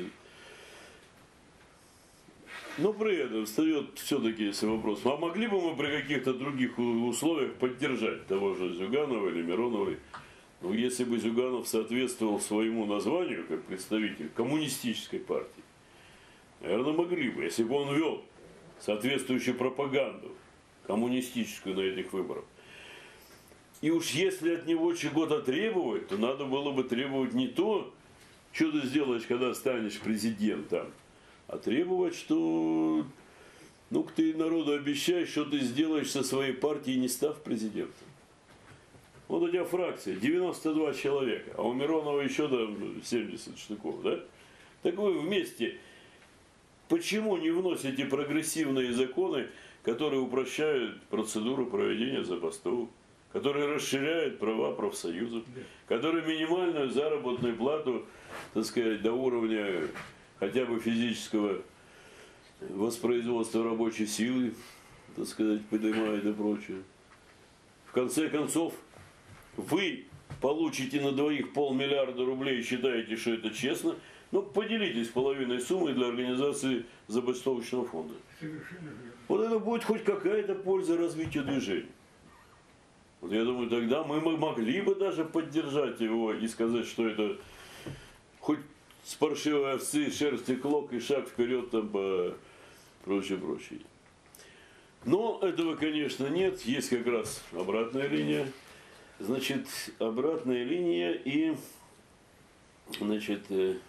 Но при этом встает все-таки если вопрос, а могли бы мы при каких-то других условиях поддержать того же Зюганова или Миронова? Ну, если бы Зюганов соответствовал своему названию, как представитель коммунистической партии, наверное, могли бы, если бы он вел соответствующую пропаганду коммунистическую на этих выборах. И уж если от него чего-то требовать, то надо было бы требовать не то, что ты сделаешь, когда станешь президентом, а требовать, что ну ты народу обещаешь, что ты сделаешь со своей партией, не став президентом. Вот у тебя фракция, девяносто два человека, а у Миронова еще там семьдесят штуков, да? Так вы вместе, почему не вносите прогрессивные законы, которые упрощают процедуру проведения забастовок, которые расширяют права профсоюзов, которые минимальную заработную плату, так сказать, до уровня хотя бы физического воспроизводства рабочей силы, так сказать, поднимает и прочее. В конце концов, вы получите на двоих полмиллиарда рублей и считаете, что это честно, ну, поделитесь половиной суммы для организации забастовочного фонда. Совершенно верно. Вот это будет хоть какая-то польза развитию движения. Вот я думаю, тогда мы могли бы даже поддержать его и сказать, что это хоть с паршивой овцы, шерсти клок и шаг вперед там по прочее, прочее. Но этого, конечно, нет. Есть как раз обратная линия. Значит, обратная линия и, значит,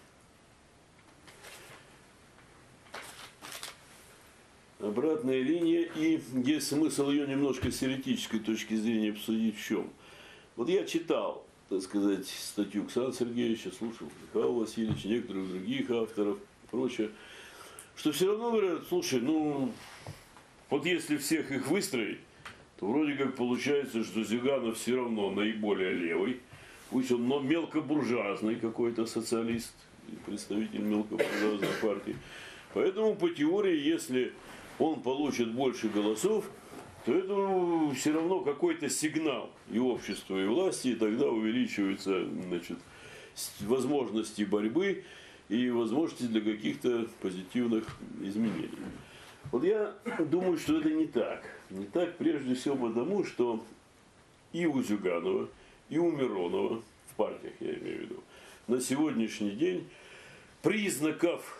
обратная линия, и есть смысл ее немножко с теоретической точки зрения обсудить в чем. Вот я читал, так сказать, статью Александра Сергеевича, слушал Михаила Васильевича, некоторых других авторов и прочее, что все равно говорят, слушай, ну, вот если всех их выстроить, то вроде как получается, что Зюганов все равно наиболее левый, пусть он но мелкобуржуазный какой-то социалист, представитель мелкобуржуазной партии. Поэтому по теории, если он получит больше голосов, то это все равно какой-то сигнал и обществу, и власти, и тогда увеличиваются, значит, возможности борьбы и возможности для каких-то позитивных изменений. Вот я думаю, что это не так. Не так прежде всего потому, что и у Зюганова, и у Миронова, в партиях я имею в виду, на сегодняшний день признаков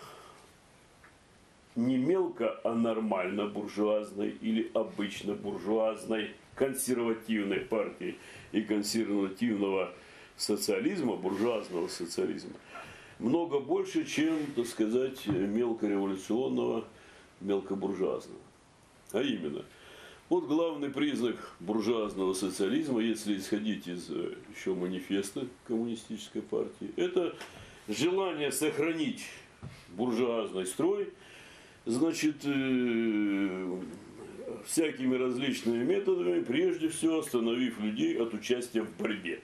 не мелко, а нормально буржуазной или обычно буржуазной консервативной партии и консервативного социализма, буржуазного социализма, много больше, чем, так сказать, мелкореволюционного, мелкобуржуазного. А именно, вот главный признак буржуазного социализма, если исходить из еще манифеста коммунистической партии, это желание сохранить буржуазный строй, значит, э, всякими различными методами, прежде всего остановив людей от участия в борьбе.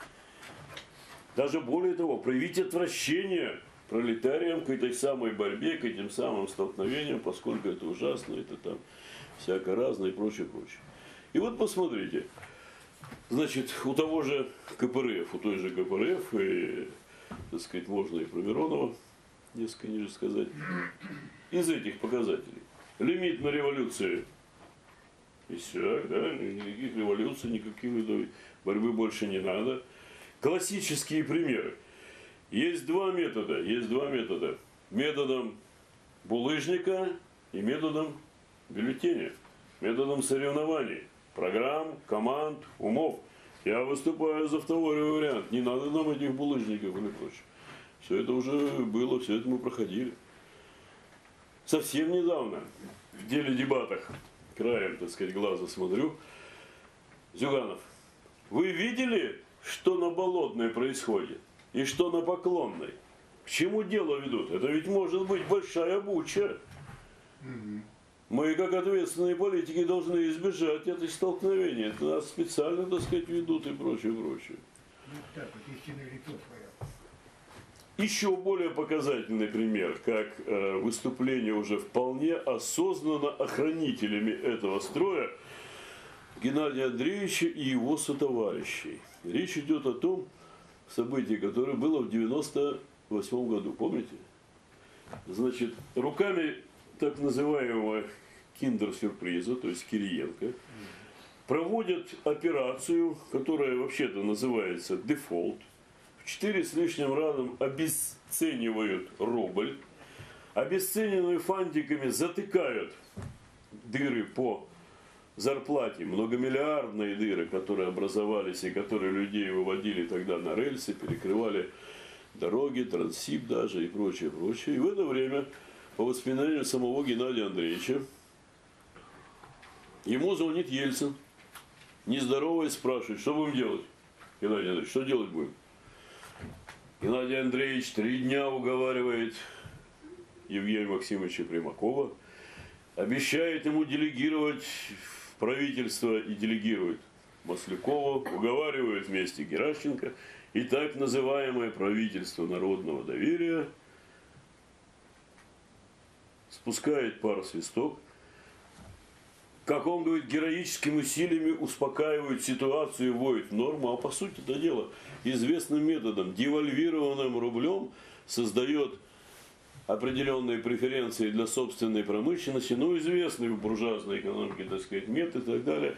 Даже более того, проявить отвращение пролетариям к этой самой борьбе, к этим самым столкновениям, поскольку это ужасно, это там всяко разное и прочее, прочее. И вот посмотрите, значит, у того же КПРФ, у той же КПРФ, и, так сказать, можно и про Миронова несколько ниже сказать, из этих показателей. Лимит на революцию иссяк, да, никаких революций, никаких видов борьбы больше не надо. Классические примеры. Есть два метода, есть два метода. Методом булыжника и методом бюллетеня. Методом соревнований, программ, команд, умов. Я выступаю за второй вариант. Не надо нам этих булыжников или прочее. Все это уже было, все это мы проходили. Совсем недавно в теледебатах, краем, так сказать, глаза смотрю, Зюганов, вы видели, что на Болотной происходит? И что на Поклонной? К чему дело ведут? Это ведь может быть большая буча. Мы, как ответственные политики, должны избежать этой столкновения. Это нас специально, так сказать, ведут и прочее, прочее. Ну так, вот истинное лицо твое. Еще более показательный пример, как э, выступление уже вполне осознанно охранителями этого строя Геннадия Андреевича и его сотоварищей. Речь идет о том событии, которое было в девяносто восьмом году, помните? Значит, руками так называемого киндер-сюрприза, то есть Кириенко, проводят операцию, которая вообще-то называется дефолт. В четыре с лишним разом обесценивают рубль, обесцененными фантиками затыкают дыры по зарплате, многомиллиардные дыры, которые образовались и которые людей выводили тогда на рельсы, перекрывали дороги, Транссиб даже и прочее, прочее. И в это время, по воспоминаниям самого Геннадия Андреевича, ему звонит Ельцин, не здороваясь, спрашивает, что будем делать? Геннадий Андреевич, что делать будем? Геннадий Андреевич три дня уговаривает Евгения Максимовича Примакова, обещает ему делегировать в правительство и делегирует Маслякова, уговаривает вместе Геращенко, и так называемое правительство народного доверия спускает пар свисток, как он говорит, героическими усилиями успокаивает ситуацию, вводит в норму, а по сути это дело известным методом, девальвированным рублем создает определенные преференции для собственной промышленности, ну, известный в буржуазной экономике, так сказать, метод и так далее.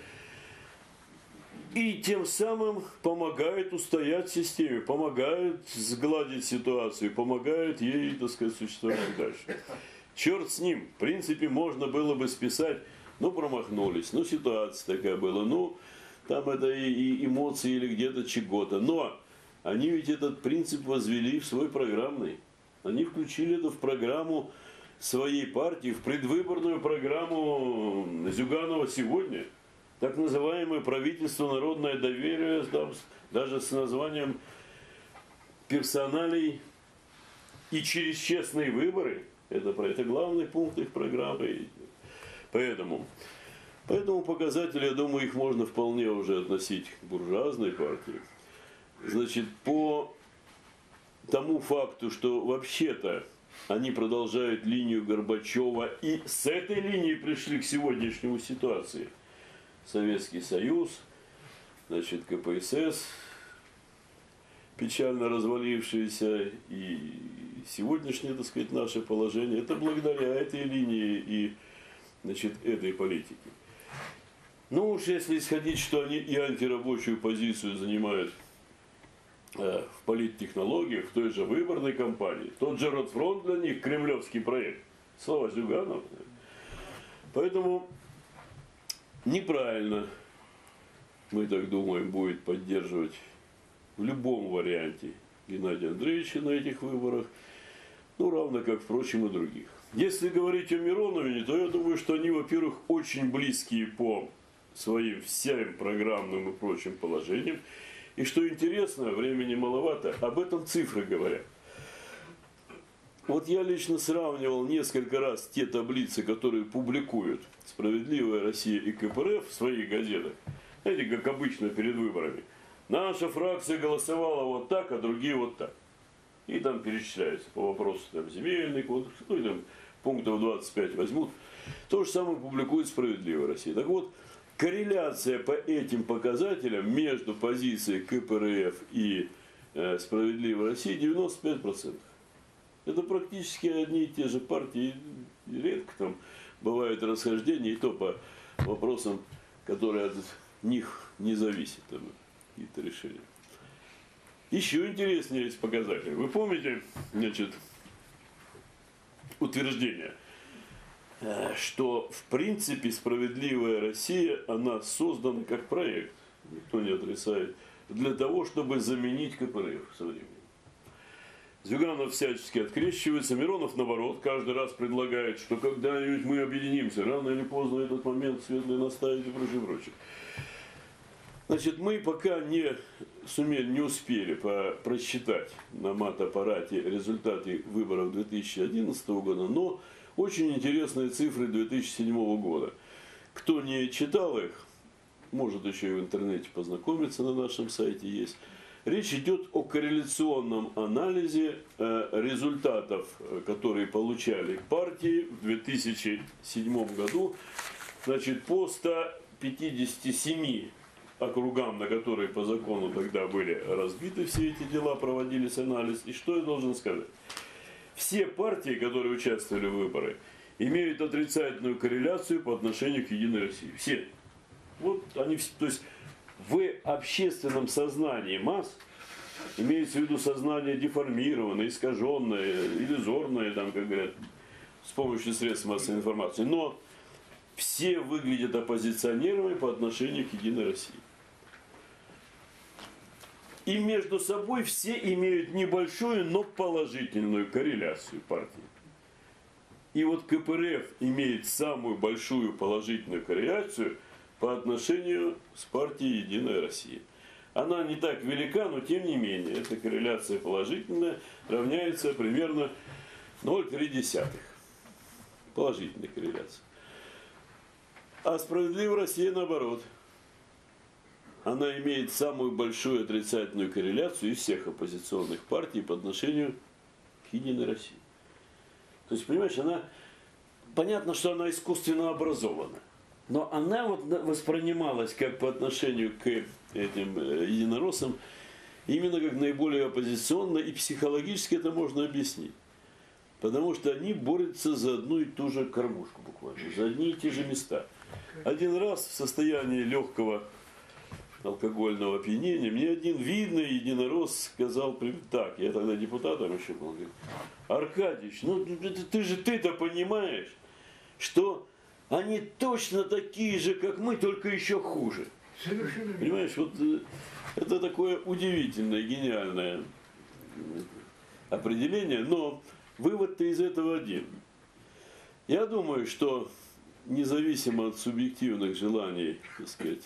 И тем самым помогает устоять системе, помогает сгладить ситуацию, помогает ей, так сказать, существовать дальше. Черт с ним. В принципе, можно было бы списать, ну, промахнулись, ну, ситуация такая была, ну, там это и, и эмоции или где-то чего-то. Но они ведь этот принцип возвели в свой программный. Они включили это в программу своей партии, в предвыборную программу Зюганова сегодня. Так называемое правительство народное доверие, даже с названием персоналей и через честные выборы. Это, это главный пункт их программы. Поэтому, поэтому показатели, я думаю, их можно вполне уже относить к буржуазной партии. Значит, по тому факту, что вообще-то они продолжают линию Горбачева и с этой линии пришли к сегодняшнему ситуации. Советский Союз, значит, ка пэ эс эс, печально развалившиеся, и сегодняшнее, так сказать, наше положение, это благодаря этой линии и, значит, этой политике. Ну уж если исходить, что они и антирабочую позицию занимают э, в политтехнологиях, в той же выборной кампании, тот же Ротфронт для них кремлевский проект, слова Зюганова. Поэтому неправильно, мы так думаем, будет поддерживать в любом варианте Геннадия Андреевича на этих выборах, ну, равно как, впрочем, и других. Если говорить о Миронове, то я думаю, что они, во-первых, очень близкие по своим всем программным и прочим положениям. И что интересно, времени маловато, об этом цифры говорят. Вот я лично сравнивал несколько раз те таблицы, которые публикуют «Справедливая Россия» и ка пэ эр эф в своих газетах. Знаете, как обычно перед выборами. Наша фракция голосовала вот так, а другие вот так. И там перечисляются по вопросу там, земельный кодекс, ну и там пунктов двадцать пять возьмут. То же самое публикует «Справедливая Россия». Так вот, корреляция по этим показателям между позицией ка пэ эр эф и э, «Справедливой России» девяносто пять процентов. Это практически одни и те же партии, редко там бывают расхождения, и то по вопросам, которые от них не зависят, там, какие-то решения. Еще интереснее есть показатели. Вы помните, значит, утверждение, что в принципе «Справедливая Россия», она создана как проект, никто не отрицает, для того, чтобы заменить ка пэ эр эф современный. Зюганов всячески открещивается, Миронов, наоборот, каждый раз предлагает, что когда-нибудь мы объединимся, рано или поздно этот момент светлый наставить и прочее, прочее. Значит, мы пока не сумели, не успели просчитать на мат-аппарате результаты выборов две тысячи одиннадцатого года, но очень интересные цифры две тысячи седьмого года. Кто не читал их, может еще и в интернете познакомиться, на нашем сайте есть. Речь идет о корреляционном анализе результатов, которые получали партии в две тысячи седьмом году, значит, по ста пятидесяти семи округам, на которые по закону тогда были разбиты все эти дела, проводились анализ. И что я должен сказать? Все партии, которые участвовали в выборах, имеют отрицательную корреляцию по отношению к Единой России. Все. Вот они, то есть в общественном сознании масс, имеется в виду сознание деформированное, искаженное, иллюзорное, там, как говорят, с помощью средств массовой информации. Но все выглядят оппозиционерами по отношению к Единой России. И между собой все имеют небольшую, но положительную корреляцию партии. И вот КПРФ имеет самую большую положительную корреляцию по отношению с партией Единая Россия. Она не так велика, но тем не менее, эта корреляция положительная равняется примерно ноль целых три десятых. Положительная корреляция. А Справедливая Россия наоборот. Она имеет самую большую отрицательную корреляцию из всех оппозиционных партий по отношению к Единой России. То есть, понимаешь, она, понятно, что она искусственно образована, но она вот воспринималась как по отношению к этим единороссам именно как наиболее оппозиционная, и психологически это можно объяснить. Потому что они борются за одну и ту же кормушку буквально, за одни и те же места. Один раз в состоянии легкого алкогольного опьянения мне один видный единорос сказал так, я тогда депутатом еще был, говорит: Аркадьевич, ну ты же ты-то понимаешь, что они точно такие же, как мы, только еще хуже. Совершенно верно. Понимаешь, вот это такое удивительное, гениальное определение, но вывод-то из этого один. Я думаю, что независимо от субъективных желаний, так сказать,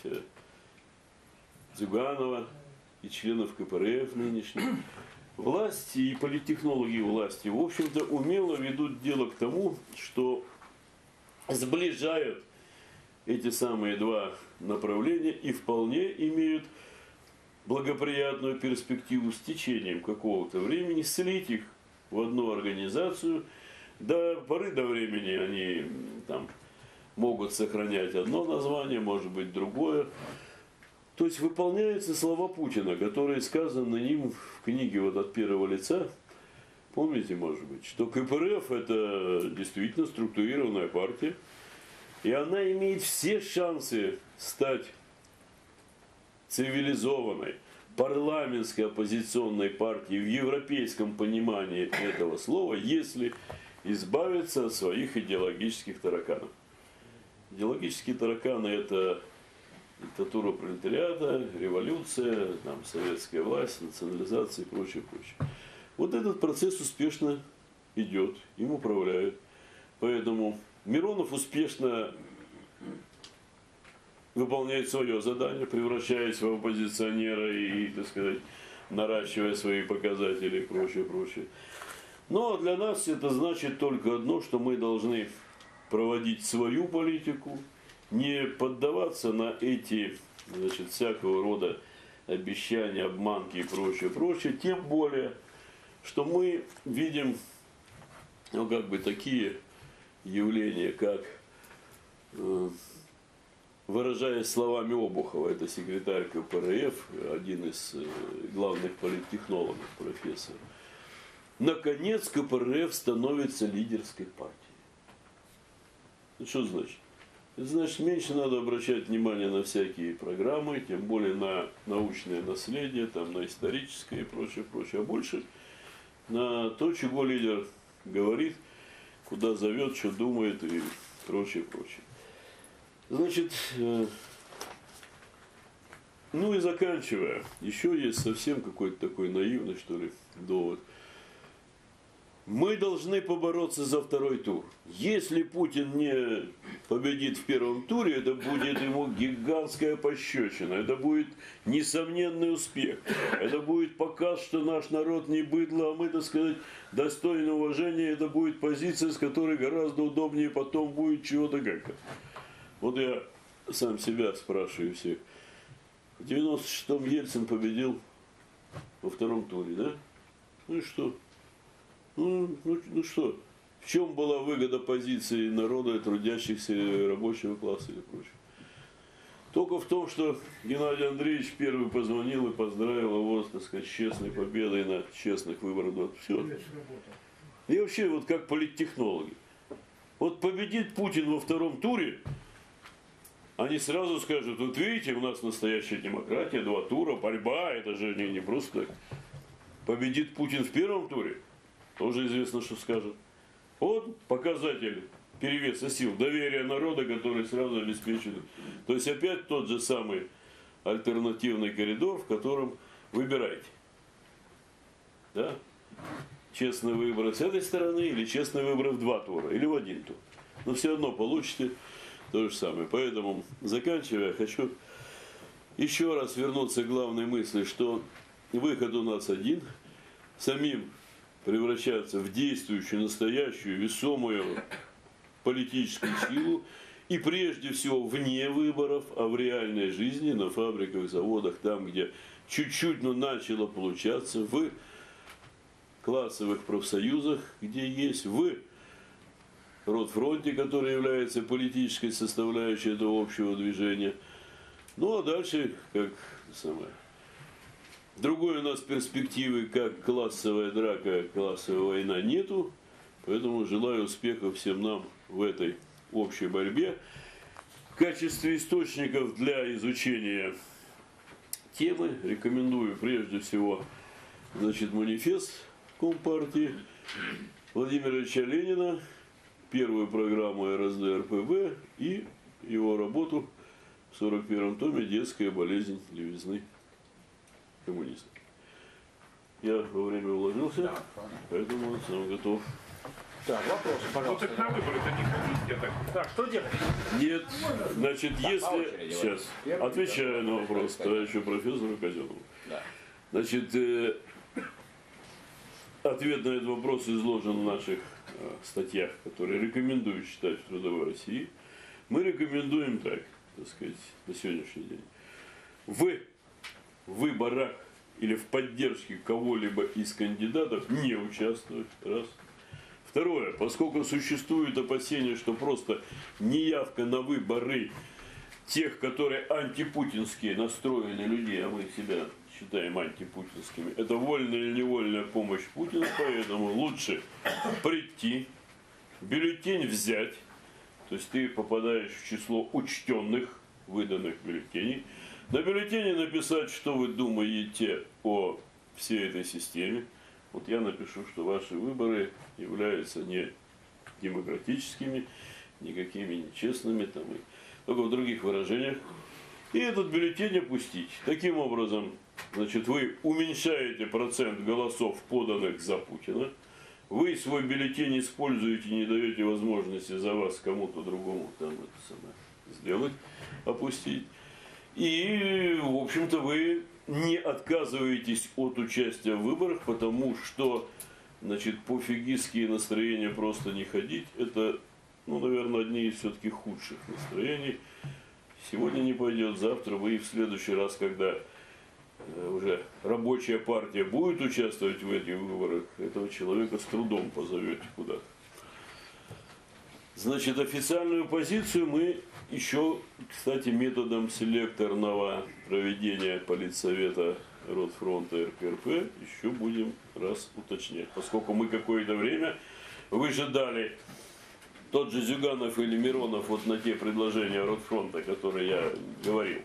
Зюганова и членов КПРФ нынешних, власти и политтехнологи власти, в общем-то, умело ведут дело к тому, что сближают эти самые два направления и вполне имеют благоприятную перспективу с течением какого-то времени слить их в одну организацию. До поры до времени они там могут сохранять одно название, может быть другое. То есть выполняются слова Путина, которые сказаны им в книге вот от первого лица. Помните, может быть, что КПРФ это действительно структурированная партия, и она имеет все шансы стать цивилизованной, парламентской оппозиционной партией в европейском понимании этого слова, если избавиться от своих идеологических тараканов. Идеологические тараканы – это диктатура пролетариата, революция, там, советская власть, национализация и прочее, прочее. Вот этот процесс успешно идет, им управляют. Поэтому Миронов успешно выполняет свое задание, превращаясь в оппозиционера и, так сказать, наращивая свои показатели и прочее, прочее. Но для нас это значит только одно, что мы должны проводить свою политику, не поддаваться на эти, значит, всякого рода обещания, обманки и прочее, прочее. Тем более, что мы видим, ну, как бы такие явления, как, э, выражаясь словами Обухова, это секретарь КПРФ, один из э, главных политтехнологов, профессор. Наконец КПРФ становится лидерской партией. Это что значит? Это значит, меньше надо обращать внимание на всякие программы, тем более на научное наследие, там, на историческое и прочее, прочее, а больше на то, чего лидер говорит, куда зовет, что думает и прочее, прочее. Значит, э, ну и заканчивая, еще есть совсем какой-то такой наивный, что ли, довод. Мы должны побороться за второй тур. Если Путин не победит в первом туре, это будет ему гигантская пощечина. Это будет несомненный успех. Это будет показ, что наш народ не быдло, а мы, так сказать, достойны уважения. Это будет позиция, с которой гораздо удобнее потом будет чего-то как-то. Вот я сам себя спрашиваю всех. В девяносто шестом Ельцин победил во втором туре, да? Ну и что? Ну, ну, ну что, в чем была выгода позиции народа, трудящихся, рабочего класса и прочее? Только в том, что Геннадий Андреевич первый позвонил и поздравил его, так сказать, с честной победой на честных выборах. Все. И вообще, вот как политтехнологи. Вот победит Путин во втором туре, они сразу скажут: вот видите, у нас настоящая демократия, два тура, борьба, это же не, не просто так. Победит Путин в первом туре, тоже известно, что скажут. Вот показатель перевеса сил, доверия народа, который сразу обеспечивает. То есть опять тот же самый альтернативный коридор, в котором выбираете. Да? Честный выбор с этой стороны или честный выбор в два тура, или в один тур. Но все равно получите то же самое. Поэтому, заканчивая, хочу еще раз вернуться к главной мысли, что выход у нас один. Самим превращаться в действующую, настоящую, весомую политическую силу. И прежде всего вне выборов, а в реальной жизни, на фабриках, заводах, там, где чуть-чуть, но начало получаться, в классовых профсоюзах, где есть, в Ротфронте, который является политической составляющей этого общего движения. Ну а дальше, как самое, другой у нас перспективы, как классовая драка, классовая война нету. Поэтому желаю успехов всем нам в этой общей борьбе. В качестве источников для изучения темы рекомендую прежде всего, значит, манифест Компартии Владимира Ильича Ленина, первую программу эр эс дэ эр пэ бэ и его работу в сорок первом томе «Детская болезнь левизны коммунистов». Я во время уложился, Да, поэтому сам готов. Так, вопросы, Ну пожалуйста. так на выборы-то не ходите. Так, так, что делать? Нет, значит, по если... очереди, Сейчас, Первый, отвечаю на второй, вопрос второй. товарищу профессору Казенову. Да. Значит, э, ответ на этот вопрос изложен в наших э, статьях, которые рекомендую читать в Трудовой России. Мы рекомендуем так, так сказать, на сегодняшний день. В выборах или в поддержке кого-либо из кандидатов не участвовать. Раз. Второе. Поскольку существует опасение, что просто неявка на выборы тех, которые антипутинские настроены людей, а мы себя считаем антипутинскими, это вольная или невольная помощь Путину, поэтому лучше прийти, бюллетень взять, то есть ты попадаешь в число учтенных, выданных бюллетеней, на бюллетене написать, что вы думаете о всей этой системе. Вот я напишу, что ваши выборы являются не демократическими, никакими нечестными, там, и только в других выражениях. И этот бюллетень опустить. Таким образом, значит, вы уменьшаете процент голосов, поданных за Путина. Вы свой бюллетень используете, не даете возможности за вас кому-то другому там это самое сделать, опустить. И, в общем-то, вы не отказываетесь от участия в выборах, потому что, значит, пофигистские настроения просто не ходить, это, ну, наверное, одни из все-таки худших настроений. Сегодня не пойдет, завтра вы и в следующий раз, когда уже рабочая партия будет участвовать в этих выборах, этого человека с трудом позовете куда-то. Значит, официальную позицию мы еще, кстати, методом селекторного проведения политсовета Ротфронта эр ка эр пэ еще будем раз уточнять. Поскольку мы какое-то время выжидали тот же Зюганов или Миронов вот на те предложения Ротфронта, которые я говорил,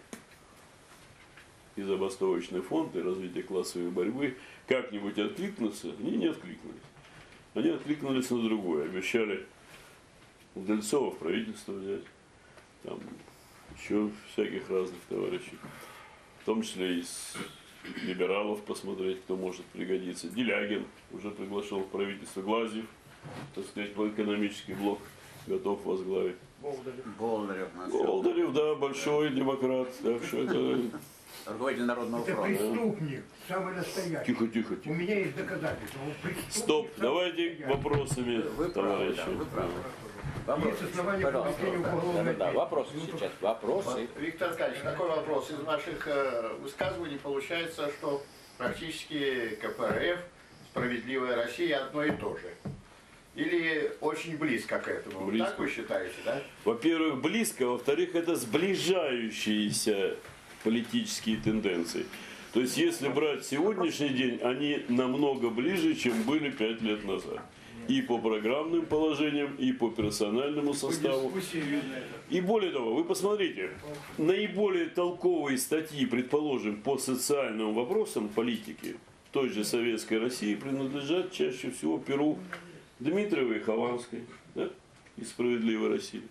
и забастовочный фонд, и развитие классовой борьбы, как-нибудь откликнутся, они не откликнулись. Они откликнулись на другое. Обещали Удальцова в правительство взять, там еще всяких разных товарищей, в том числе из либералов посмотреть, кто может пригодиться. Делягин уже приглашен в правительство, Глазьев, так сказать, в экономический блок готов возглавить. Болдырев. Болдырев, да, большой демократ, так что это... Руководитель Народного Это фронта. преступник, самый настоящий. Тихо, тихо, У тихо. меня есть доказательства. Он преступник, Стоп, самый давайте настоящий. вопросами, Вы правы, товарищи. да, вы правы. Есть Вопросы, основания пожалуйста. привлечения Да, уголовной да, да, ответственности. вопросы сейчас. Вопросы. Виктор Аркадьевич, такой вопрос. Из ваших э, высказываний получается, что практически ка пэ эр эф, «Справедливая Россия» одно и то же. Или очень близко к этому. Близко. Так вы считаете, да? Во-первых, близко, во-вторых, это сближающиеся политические тенденции. То есть, если брать сегодняшний день, они намного ближе, чем были пять лет назад. И по программным положениям, и по персональному составу. И более того, вы посмотрите, наиболее толковые статьи, предположим, по социальным вопросам политики той же Советской России принадлежат чаще всего перу Дмитриевой и Хованской. Да? и «Справедливой России».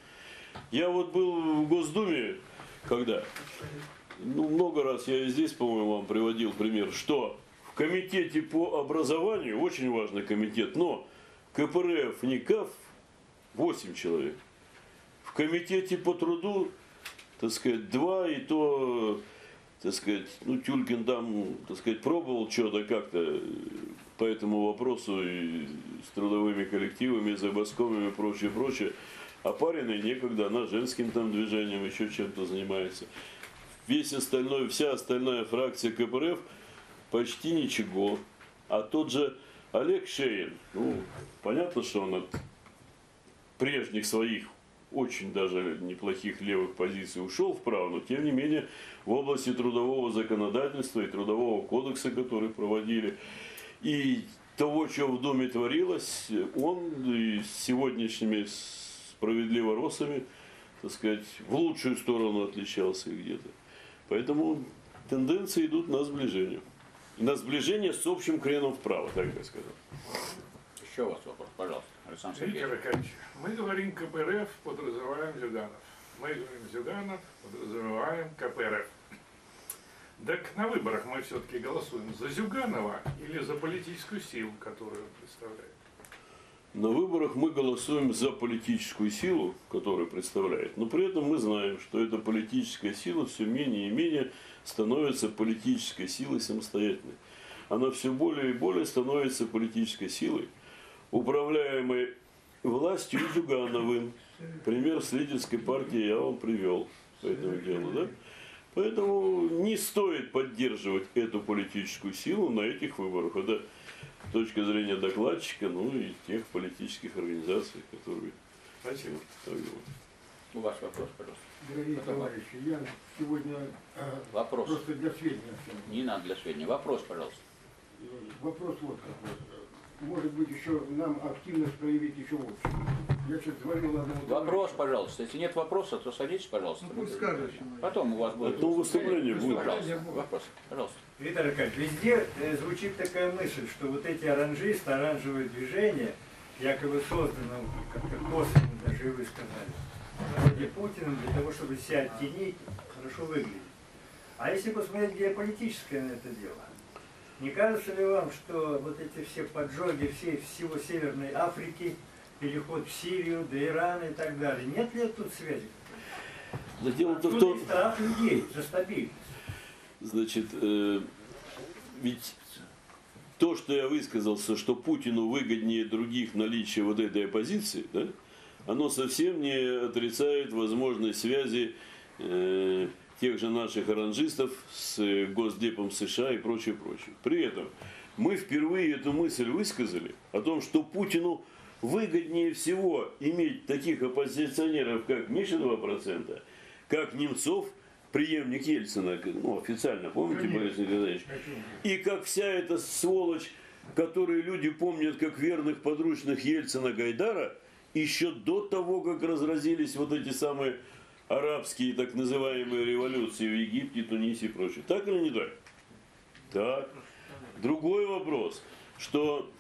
Я вот был в Госдуме, когда, ну, много раз я и здесь, по-моему, вам приводил пример, что в комитете по образованию, очень важный комитет, но КПРФ, НИКАФ восемь человек. В комитете по труду, так сказать, два, и то, так сказать, ну, Тюлькин там, так сказать, пробовал что-то как-то по этому вопросу и с трудовыми коллективами, и забастовками и прочее, прочее. А Париной некогда, она женским там движением, еще чем-то занимается. Весь остальной, вся остальная фракция КПРФ почти ничего. А тот же Олег Шейн, ну, понятно, что он от прежних своих очень даже неплохих левых позиций ушел вправо, но тем не менее в области трудового законодательства и трудового кодекса, который проводили, и того, что в Думе творилось, он и с сегодняшними справедливоросами, так сказать, в лучшую сторону отличался где-то. Поэтому тенденции идут на сближение. На сближение с общим креном вправо, так я сказал. Еще у вас вопрос, пожалуйста, Александр Виктор Сергеевич. Аркадьевич, мы говорим КПРФ, подразумеваем Зюганов. Мы говорим Зюганов, подразумеваем КПРФ. Так на выборах мы все-таки голосуем за Зюганова или за политическую силу, которую он представляет? На выборах мы голосуем за политическую силу, которую представляет, но при этом мы знаем, что эта политическая сила все менее и менее становится политической силой самостоятельной. Она все более и более становится политической силой, управляемой властью и Зюгановым. Пример с лидерской партии я вам привел по этому делу. Да? Поэтому не стоит поддерживать эту политическую силу на этих выборах. Это с точки зрения докладчика, ну и тех политических организаций, которые... Спасибо. Так делают. У вас вопрос, пожалуйста. Дорогие товарищи, я сегодня э, Вопрос. просто для сведения. Не надо для сведения. Вопрос, пожалуйста. Вопрос вот какой. Может быть, еще нам активность проявить еще в общем. Я сейчас звонил одному Вопрос, пожалуйста. Если нет вопроса, то садитесь, пожалуйста. Ну, пусть скажет. Потом у вас будет... Потом выступление будет. Пожалуйста, вопрос. Пожалуйста. Виктор Аркадьевич, везде э, звучит такая мысль, что вот эти оранжисты, оранжевые движения, якобы созданы, как-то косвенно, даже и вы сказали, вроде Путиным, для того, чтобы себя оттенить, хорошо выглядеть. А если посмотреть геополитическое на это дело, не кажется ли вам, что вот эти все поджоги всей, всего Северной Африки, переход в Сирию, до Ирана и так далее, нет ли тут связи? Да дело-то в Тут том... и страх людей за стабильность. Значит, э, ведь то, что я высказался, что Путину выгоднее других наличие вот этой оппозиции, да, оно совсем не отрицает возможность связи э, тех же наших оранжистов с Госдепом США и прочее, прочее. При этом мы впервые эту мысль высказали о том, что Путину выгоднее всего иметь таких оппозиционеров, как Миша два процента, как Немцов, преемник Ельцина, ну, официально, помните, Борис Николаевич? И как вся эта сволочь, которую люди помнят как верных подручных Ельцина Гайдара, еще до того, как разразились вот эти самые арабские так называемые революции в Египте, Тунисе и прочее. Так или не так? Так. Другой вопрос, что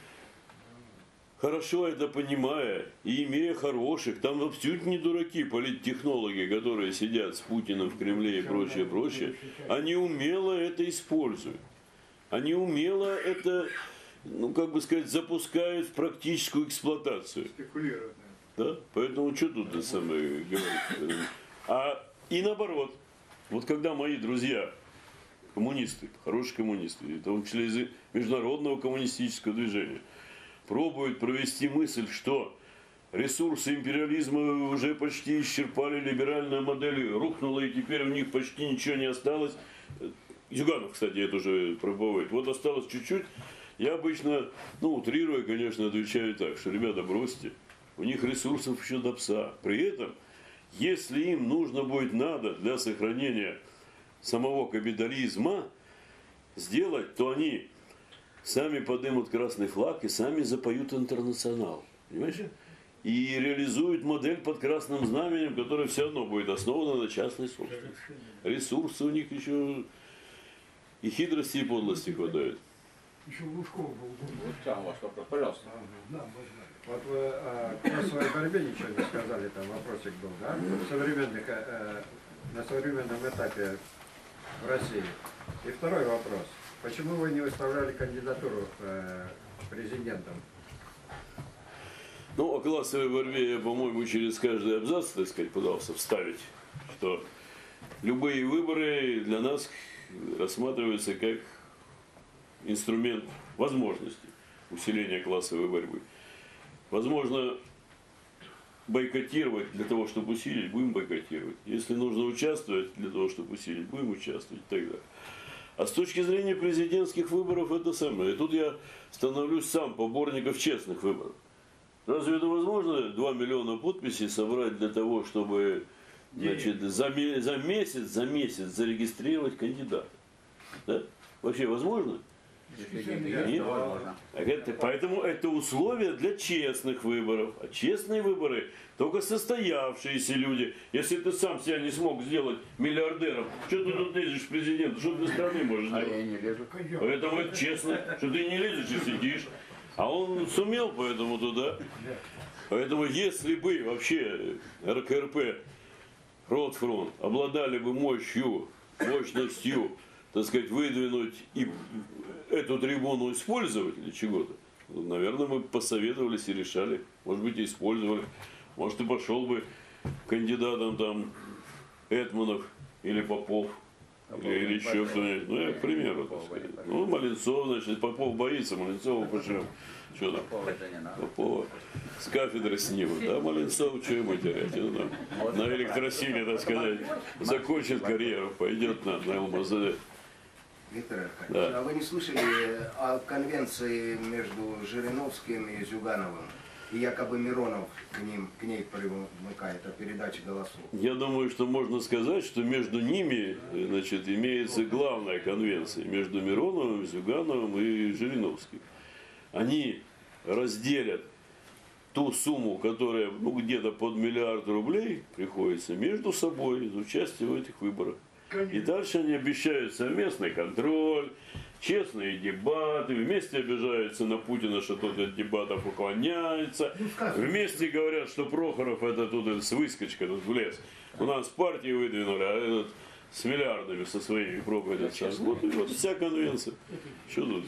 хорошо это понимая и имея хороших, там абсолютно не дураки, политтехнологи, которые сидят с Путиным в Кремле и прочее, прочее, они умело это используют. Они умело это, ну как бы сказать, запускают в практическую эксплуатацию. Спекулируют. Да? Поэтому что тут это самое говорить? А и наоборот, вот когда мои друзья, коммунисты, хорошие коммунисты, в том числе из международного коммунистического движения, пробуют провести мысль, что ресурсы империализма уже почти исчерпали, либеральная модель рухнула, и теперь у них почти ничего не осталось. Зюганов, кстати, это уже пробовает. Вот осталось чуть-чуть. Я обычно, ну, утрируя, конечно, отвечаю так, что, ребята, бросьте. У них ресурсов еще до пса. При этом, если им нужно будет надо для сохранения самого капитализма сделать, то они сами поднимут красный флаг и сами запоют интернационал. Понимаешь? И реализуют модель под красным знаменем, которая все равно будет основана на частной собственности. Ресурсы у них еще и хитрости, и подлости хватает. Еще Лужков был. Вот там у вас вопрос, пожалуйста. Да, можно. Вот вы э, как раз классовой борьбе ничего не сказали, там вопросик был, да? В современных, э, на современном этапе в России. И второй вопрос. Почему вы не выставляли кандидатуру э, президентом? Ну, о классовой борьбе я, по-моему, через каждый абзац, так сказать, пытался вставить, что любые выборы для нас рассматриваются как инструмент возможности усиления классовой борьбы. Возможно, бойкотировать для того, чтобы усилить, будем бойкотировать. Если нужно участвовать для того, чтобы усилить, будем участвовать и так далее. А с точки зрения президентских выборов это самое. И тут я становлюсь сам поборником честных выборов. Разве это возможно два миллиона подписей собрать для того, чтобы, значит, за, за месяц, за месяц зарегистрировать кандидата? Да? Вообще возможно? Нет. Это, поэтому это условия для честных выборов. А честные выборы только состоявшиеся люди. Если ты сам себя не смог сделать миллиардером, что ты тут лезешь в президент? Что ты для страны можешь А сделать? я не лезу. Поэтому это честно, что ты не лезешь и сидишь. А он сумел, поэтому туда. Поэтому если бы вообще эр ка эр пэ, Ротфронт обладали бы мощью, мощностью, так сказать, выдвинуть и эту трибуну использовать для чего-то, наверное, мы посоветовались и решали. Может быть, и использовали. Может, и пошел бы кандидатом там Этманов или Попов. Или, или еще кто-нибудь. Ну, я, к примеру, так сказать. Ну, Маленцов, значит, Попов боится, Маленцова пошлем. Что там? Попова это не надо. Попова с кафедры снимут. Да, Маленцов, что ему терять? Ну, там, на электросиле, так сказать, закончит карьеру, пойдет на, на эл эм зэ дэ. Виктор Аркадьевич, Да. а вы не слышали о конвенции между Жириновским и Зюгановым? И якобы Миронов к, ним, к ней примыкает о передаче голосов. Я думаю, что можно сказать, что между ними, значит, имеется главная конвенция. Между Мироновым, Зюгановым и Жириновским. Они разделят ту сумму, которая, ну, где-то под миллиард рублей приходится, между собой за участие в этих выборах. И дальше они обещают совместный контроль, честные дебаты, вместе обижаются на Путина, что тот от дебатов уклоняется, вместе говорят, что Прохоров это тут с выскочкой тут в лес. У нас партии выдвинули, а этот с миллиардами со своими проповедями. Вот, вот вся конвенция. Что тут?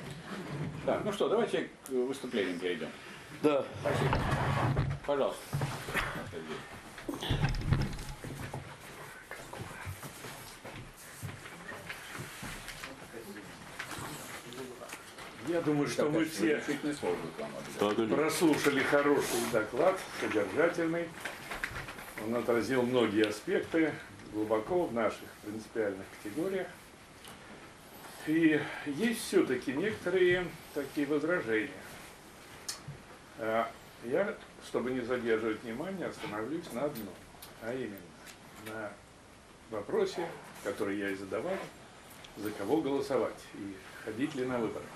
Так, ну что, давайте к выступлениям перейдем. Да. Спасибо. Пожалуйста. Я думаю, что мы все Решительное слово будет вам обязательно. прослушали хороший доклад, содержательный. Он отразил многие аспекты глубоко в наших принципиальных категориях. И есть все-таки некоторые такие возражения. А Я, чтобы не задерживать внимание, остановлюсь на одном, а именно на вопросе, который я и задавал, за кого голосовать и ходить ли на выборы.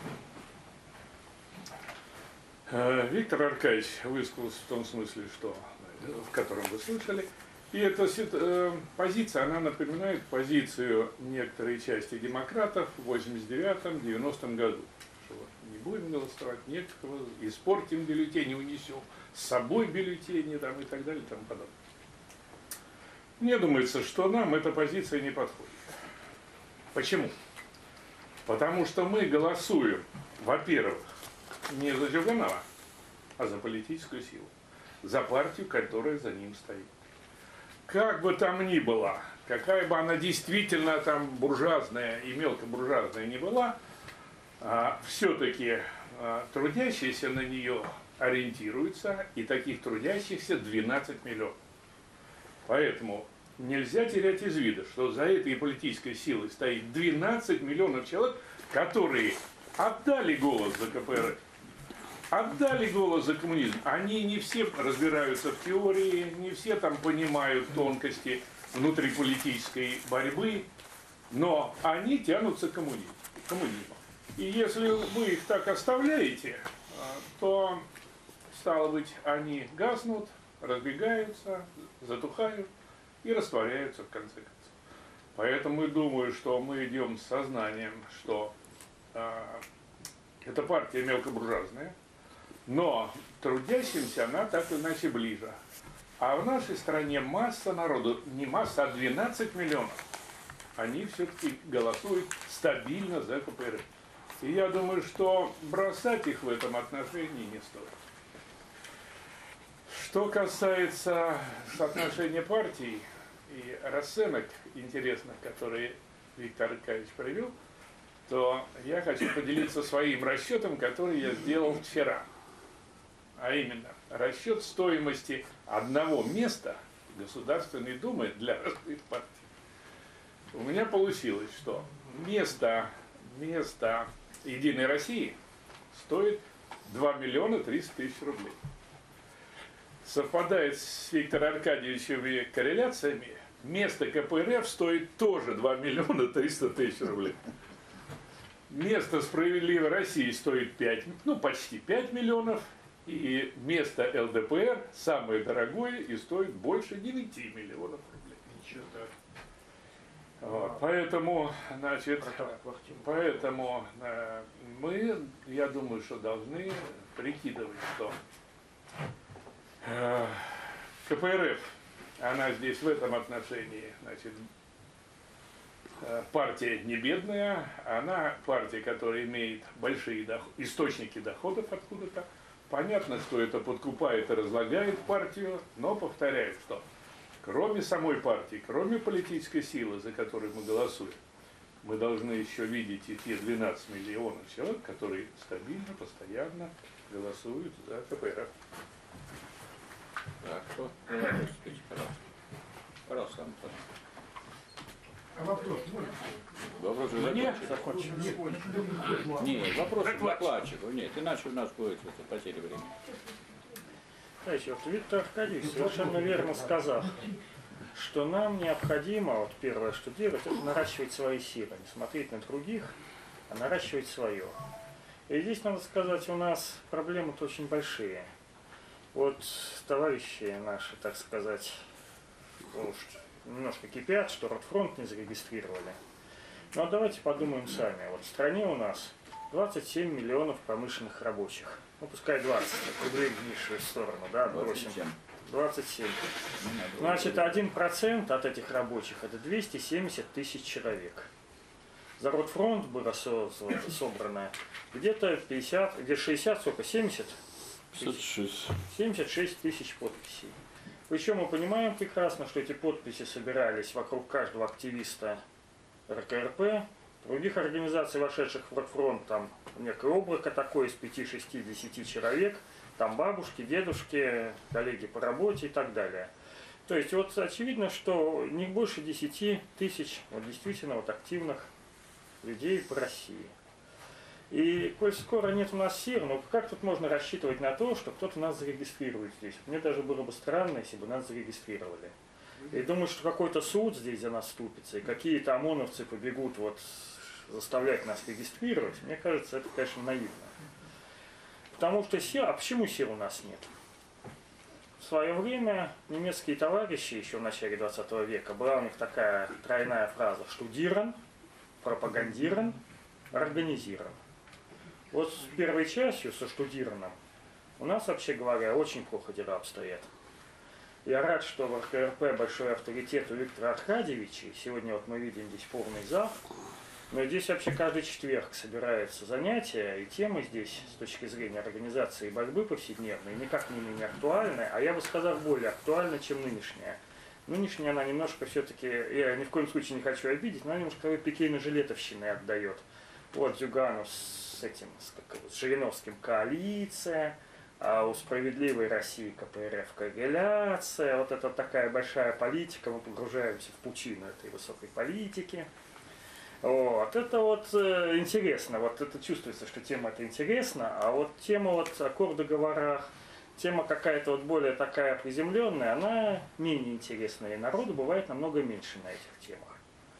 Виктор Аркадьевич высказался в том смысле, что, в котором вы слышали. И эта э, позиция, она напоминает позицию некоторой части демократов в восемьдесят девятом — девяностом году. Что вот не будем голосовать, некого, испортим бюллетени, унесем с собой бюллетени там, и так далее и тому подобное. Мне думается, что нам эта позиция не подходит. Почему? Потому что мы голосуем, во-первых, не за Зюганова, а за политическую силу, за партию, которая за ним стоит. Как бы там ни было, какая бы она действительно там буржуазная и мелкобуржуазная ни была, а, все-таки а, трудящиеся на нее ориентируются, и таких трудящихся двенадцать миллионов. Поэтому нельзя терять из вида, что за этой политической силой стоит двенадцать миллионов человек, которые отдали голос за ка пэ эр эф, отдали голос за коммунизм. Они не все разбираются в теории, не все там понимают тонкости внутриполитической борьбы, но они тянутся к коммунизму. коммунизму. И если вы их так оставляете, то, стало быть, они гаснут, разбегаются, затухают и растворяются в конце концов. Поэтому я думаю, что мы идем с сознанием, что э, эта партия мелкобуржуазная, Но трудящимся она так иначе ближе. А в нашей стране масса народу, не масса, а двенадцать миллионов. Они все-таки голосуют стабильно за КПРФ. И я думаю, что бросать их в этом отношении не стоит. Что касается соотношения партий и расценок интересных, которые Виктор Аркадьевич привел, то я хочу поделиться своим расчетом, который я сделал вчера. А именно, расчет стоимости одного места Государственной Думы для разных партий. У меня получилось, что место, место Единой России стоит два миллиона триста тысяч рублей. Совпадает с Виктором Аркадьевичем корреляциями, место КПРФ стоит тоже два миллиона триста тысяч рублей. Место Справедливой России стоит пять, ну почти пять миллионов. И место ЛДПР самое дорогое и стоит больше девяти миллионов рублей. Ничего так. Вот, поэтому, значит, поэтому э, мы, я думаю, что должны прикидывать, что э, КПРФ, она здесь в этом отношении, значит, э, партия не бедная, она партия, которая имеет большие доход, источники доходов откуда-то. Понятно, что это подкупает и разлагает партию, но повторяю, что кроме самой партии, кроме политической силы, за которую мы голосуем, мы должны еще видеть и те двенадцать миллионов человек, которые стабильно, постоянно голосуют за КПРФ. Так, что? Скажите, пожалуйста. Пожалуйста, Антон. А вопрос можно? Вопрос уже Мне? закончен. Нет, Нет, вопрос к докладчику. Нет, иначе у нас будет это, потеря времени. Знаете, вот Виктор Аркадьевич совершенно верно сказал, что нам необходимо, вот первое, что делать, это наращивать свои силы, не смотреть на других, а наращивать свое. И здесь, надо сказать, у нас проблемы-то очень большие. Вот товарищи наши, так сказать, уж немножко кипят, что Ротфронт не зарегистрировали. Но давайте подумаем сами. Вот в стране у нас двадцать семь миллионов промышленных рабочих. Ну, пускай двадцать, рублей в низшую сторону, да, бросим. двадцать семь. Значит, один процент от этих рабочих – это двести семьдесят тысяч человек. За Ротфронт было собрано где-то пятьдесят, где шестьдесят, сколько, семьдесят? семьдесят шесть тысяч подписей. Причем мы понимаем прекрасно, что эти подписи собирались вокруг каждого активиста РКРП, других организаций, вошедших в Ротфронт, там некое облако такое из пяти-шести-десяти человек, там бабушки, дедушки, коллеги по работе и так далее. То есть вот очевидно, что не больше десяти тысяч вот, действительно вот, активных людей по России. И коль скоро нет у нас сил, ну как тут можно рассчитывать на то, что кто-то нас зарегистрирует здесь? Мне даже было бы странно, если бы нас зарегистрировали. И думаю, что какой-то суд здесь за нас вступится, и какие-то ОМОНовцы побегут вот заставлять нас регистрировать, мне кажется, это, конечно, наивно. Потому что сил, а почему сил у нас нет? В свое время немецкие товарищи, еще в начале двадцатого века, была у них такая тройная фраза: штудирован, пропагандирован, организирован. Вот с первой частью, со штудированным, у нас, вообще говоря, очень плохо дела обстоят. Я рад, что в РКРП большой авторитет у Виктора Аркадьевича. Сегодня вот мы видим здесь полный зал. Но здесь вообще каждый четверг собираются занятия, и темы здесь с точки зрения организации и борьбы повседневной никак не менее актуальны, а я бы сказал, более актуальны, чем нынешняя. Нынешняя она немножко все-таки, я ни в коем случае не хочу обидеть, но она немножко пикейно-жилетовщиной отдает. Вот Зюганов с этим, с, как, с Жириновским коалиция, а у Справедливой России КПРФ корреляция. Вот это такая большая политика, мы погружаемся в пучину этой высокой политики. Вот, это вот э, интересно, вот это чувствуется, что тема это интересна, а вот тема вот о кордоговорах, тема какая-то вот более такая приземленная, она менее интересная, и народу бывает намного меньше на этих темах.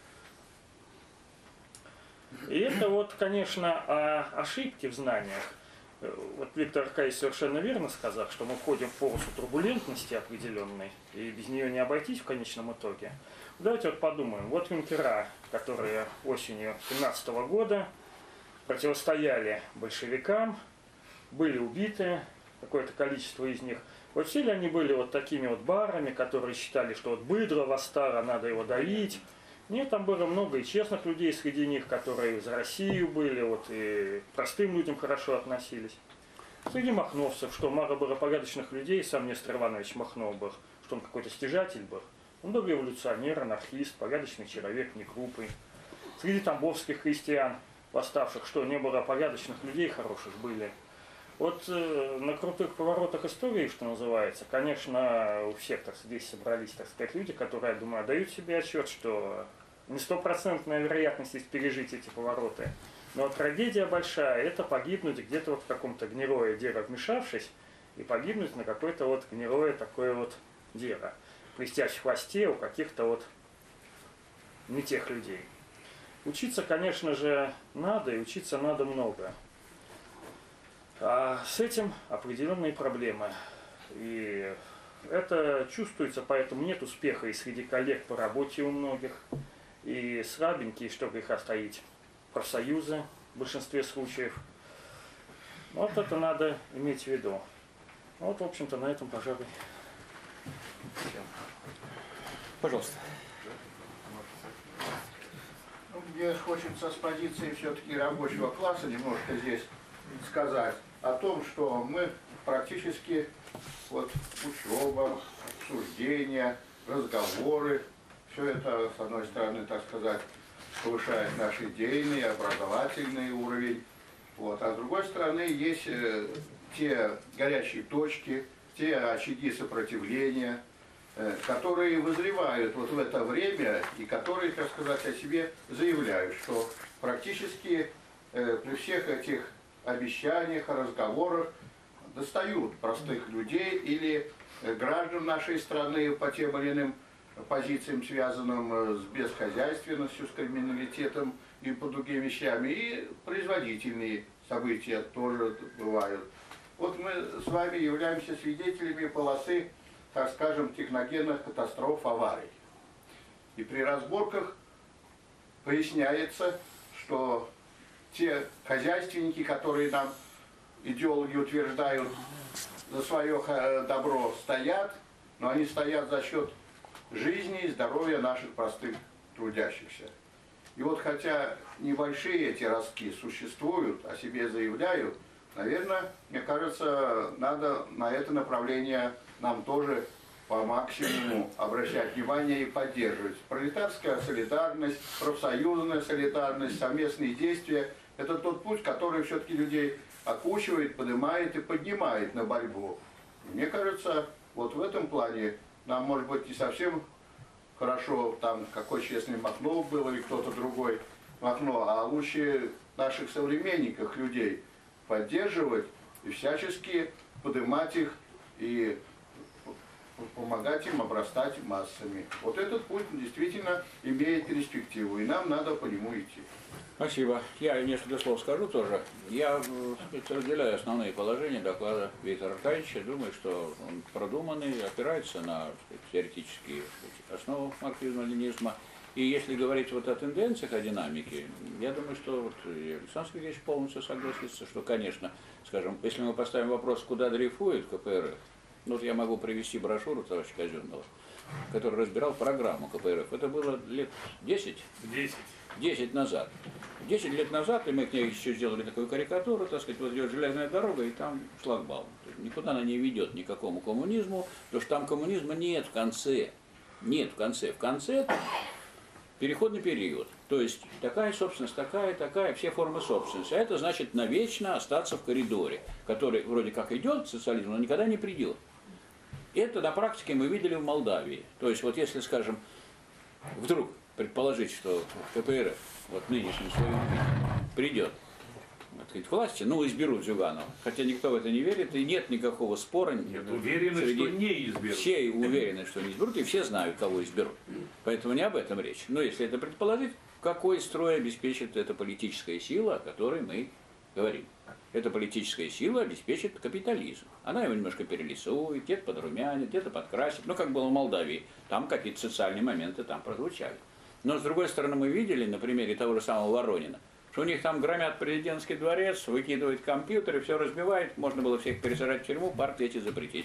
И это вот, конечно, о ошибке в знаниях. Вот Виктор Аркадьевич совершенно верно сказал, что мы входим в полосу турбулентности определенной, и без нее не обойтись в конечном итоге. Давайте вот подумаем. Вот юнкера, которые осенью семнадцатого года противостояли большевикам, были убиты, какое-то количество из них. Вот все ли они были вот такими вот барами, которые считали, что вот быдло восстало, надо его давить? Нет, там было много и честных людей среди них, которые за Россию были, вот, и к простым людям хорошо относились. Среди махновцев, что мало было порядочных людей, сам Нестор Иванович Махнов был, что он какой-то стяжатель был. Он был революционер, анархист, порядочный человек, не глупый. Среди тамбовских христиан, восставших, что не было порядочных людей хороших, были. Вот э, на крутых поворотах истории, что называется, конечно, у всех так, здесь собрались, так сказать, люди, которые, я думаю, дают себе отчет, что не стопроцентная вероятность есть пережить эти повороты. Но трагедия большая – это погибнуть где-то вот в каком-то гнилое дело вмешавшись, и погибнуть на какое-то вот гнилое такое вот дело. Плестясь в хвосте у каких-то вот не тех людей. Учиться, конечно же, надо, и учиться надо много. А с этим определенные проблемы. И это чувствуется, поэтому нет успеха и среди коллег по работе у многих, и слабенькие, что греха таить, профсоюзы в большинстве случаев. Вот это надо иметь в виду. Вот, в общем-то, на этом, пожалуй. Пожалуйста. Ну, мне хочется с позиции все-таки рабочего класса немножко здесь сказать о том, что мы практически вот учеба, обсуждения, разговоры, все это, с одной стороны, так сказать, повышает наш идейный, образовательный уровень, вот, а с другой стороны есть э, те горячие точки, те очаги сопротивления, э, которые вызревают вот в это время и которые, так сказать, о себе заявляют, что практически э, при всех этих обещаниях, разговорах достают простых людей или граждан нашей страны по тем или иным позициям, связанным с бесхозяйственностью, с криминалитетом и по другим вещам. И производительные события тоже бывают. Вот мы с вами являемся свидетелями полосы, так скажем, техногенных катастроф, аварий. И при разборках поясняется, что те хозяйственники, которые нам идеологи утверждают, за свое добро стоят, но они стоят за счет жизни и здоровья наших простых трудящихся. И вот хотя небольшие эти ростки существуют, о себе заявляют, наверное, мне кажется, надо на это направление нам тоже по максимуму обращать внимание и поддерживать. Пролетарская солидарность, профсоюзная солидарность, совместные действия – это тот путь, который все-таки людей окучивает, поднимает и поднимает на борьбу. Мне кажется, вот в этом плане нам, может быть, не совсем хорошо, там, какой честный Махнов был или кто-то другой Махно, а лучше наших современников, людей, поддерживать и всячески поднимать их и помогать им обрастать массами. Вот этот путь действительно имеет перспективу, и нам надо по нему идти. Спасибо. Я несколько слов скажу тоже. Я разделяю основные положения доклада Виктора Аркадьевича. Думаю, что он продуманный, опирается на сказать, теоретические основы марксизма-ленинизма. И если говорить вот о тенденциях, о динамике, я думаю, что вот Александр Сергеевич полностью согласится, что, конечно, скажем, если мы поставим вопрос, куда дрейфует ка пэ эр эф, ну вот я могу привести брошюру товарища Казенного, который разбирал программу ка пэ эр эф. Это было лет десять? десять. десять назад. десять лет назад, и мы к ней еще сделали такую карикатуру, так сказать, вот идет железная дорога, и там шлагбаум. Никуда она не ведет никакому коммунизму, потому что там коммунизма нет в конце. Нет в конце. В конце переходный период. То есть такая собственность, такая, такая, все формы собственности. А это значит навечно остаться в коридоре, который вроде как идет социализм, но никогда не придет. Это на практике мы видели в Молдавии. То есть вот если, скажем, вдруг предположить, что ка пэ эр эф вот в нынешнем своем виде придет так сказать, к власти, ну, изберут Зюганова, хотя никто в это не верит, и нет никакого спора. Нет, уверены, что не изберут. Все уверены, что не изберут, и все знают, кого изберут. Поэтому не об этом речь. Но если это предположить, какой строй обеспечит эта политическая сила, о которой мы говорим? Эта политическая сила обеспечит капитализм. Она его немножко перелисует, где-то подрумянит, где-то подкрасит. Ну, как было в Молдавии. Там какие-то социальные моменты там прозвучали. Но, с другой стороны, мы видели на примере того же самого Воронина, что у них там громят президентский дворец, выкидывают компьютеры, все разбивают, можно было всех пересажать в тюрьму, партии эти запретить.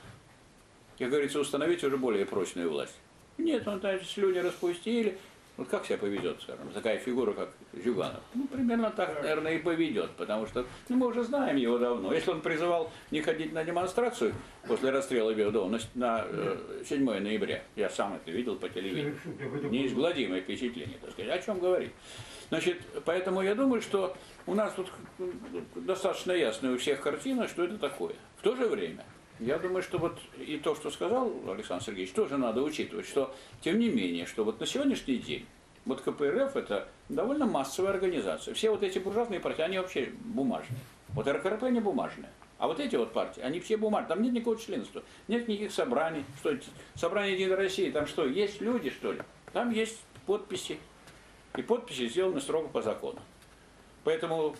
Как говорится, установить уже более прочную власть. Нет, он там слюни распустили. Вот как себя поведет, скажем, такая фигура, как Зюганов? Ну, примерно так, наверное, и поведет, потому что ну, мы уже знаем его давно. Если он призывал не ходить на демонстрацию после расстрела Белого дома на э, седьмое ноября, я сам это видел по телевидению, неизгладимое впечатление, так сказать, о чем говорить. Значит, поэтому я думаю, что у нас тут достаточно ясная у всех картина, что это такое. В то же время, я думаю, что вот и то, что сказал Александр Сергеевич, тоже надо учитывать, что, тем не менее, что вот на сегодняшний день, вот КПРФ это довольно массовая организация. Все вот эти буржуазные партии, они вообще бумажные. Вот РКРП не бумажная. А вот эти вот партии, они все бумажные. Там нет никакого членства, нет никаких собраний. Что, собрание Единой России, там что, есть люди, что ли? Там есть подписи. И подписи сделаны строго по закону. Поэтому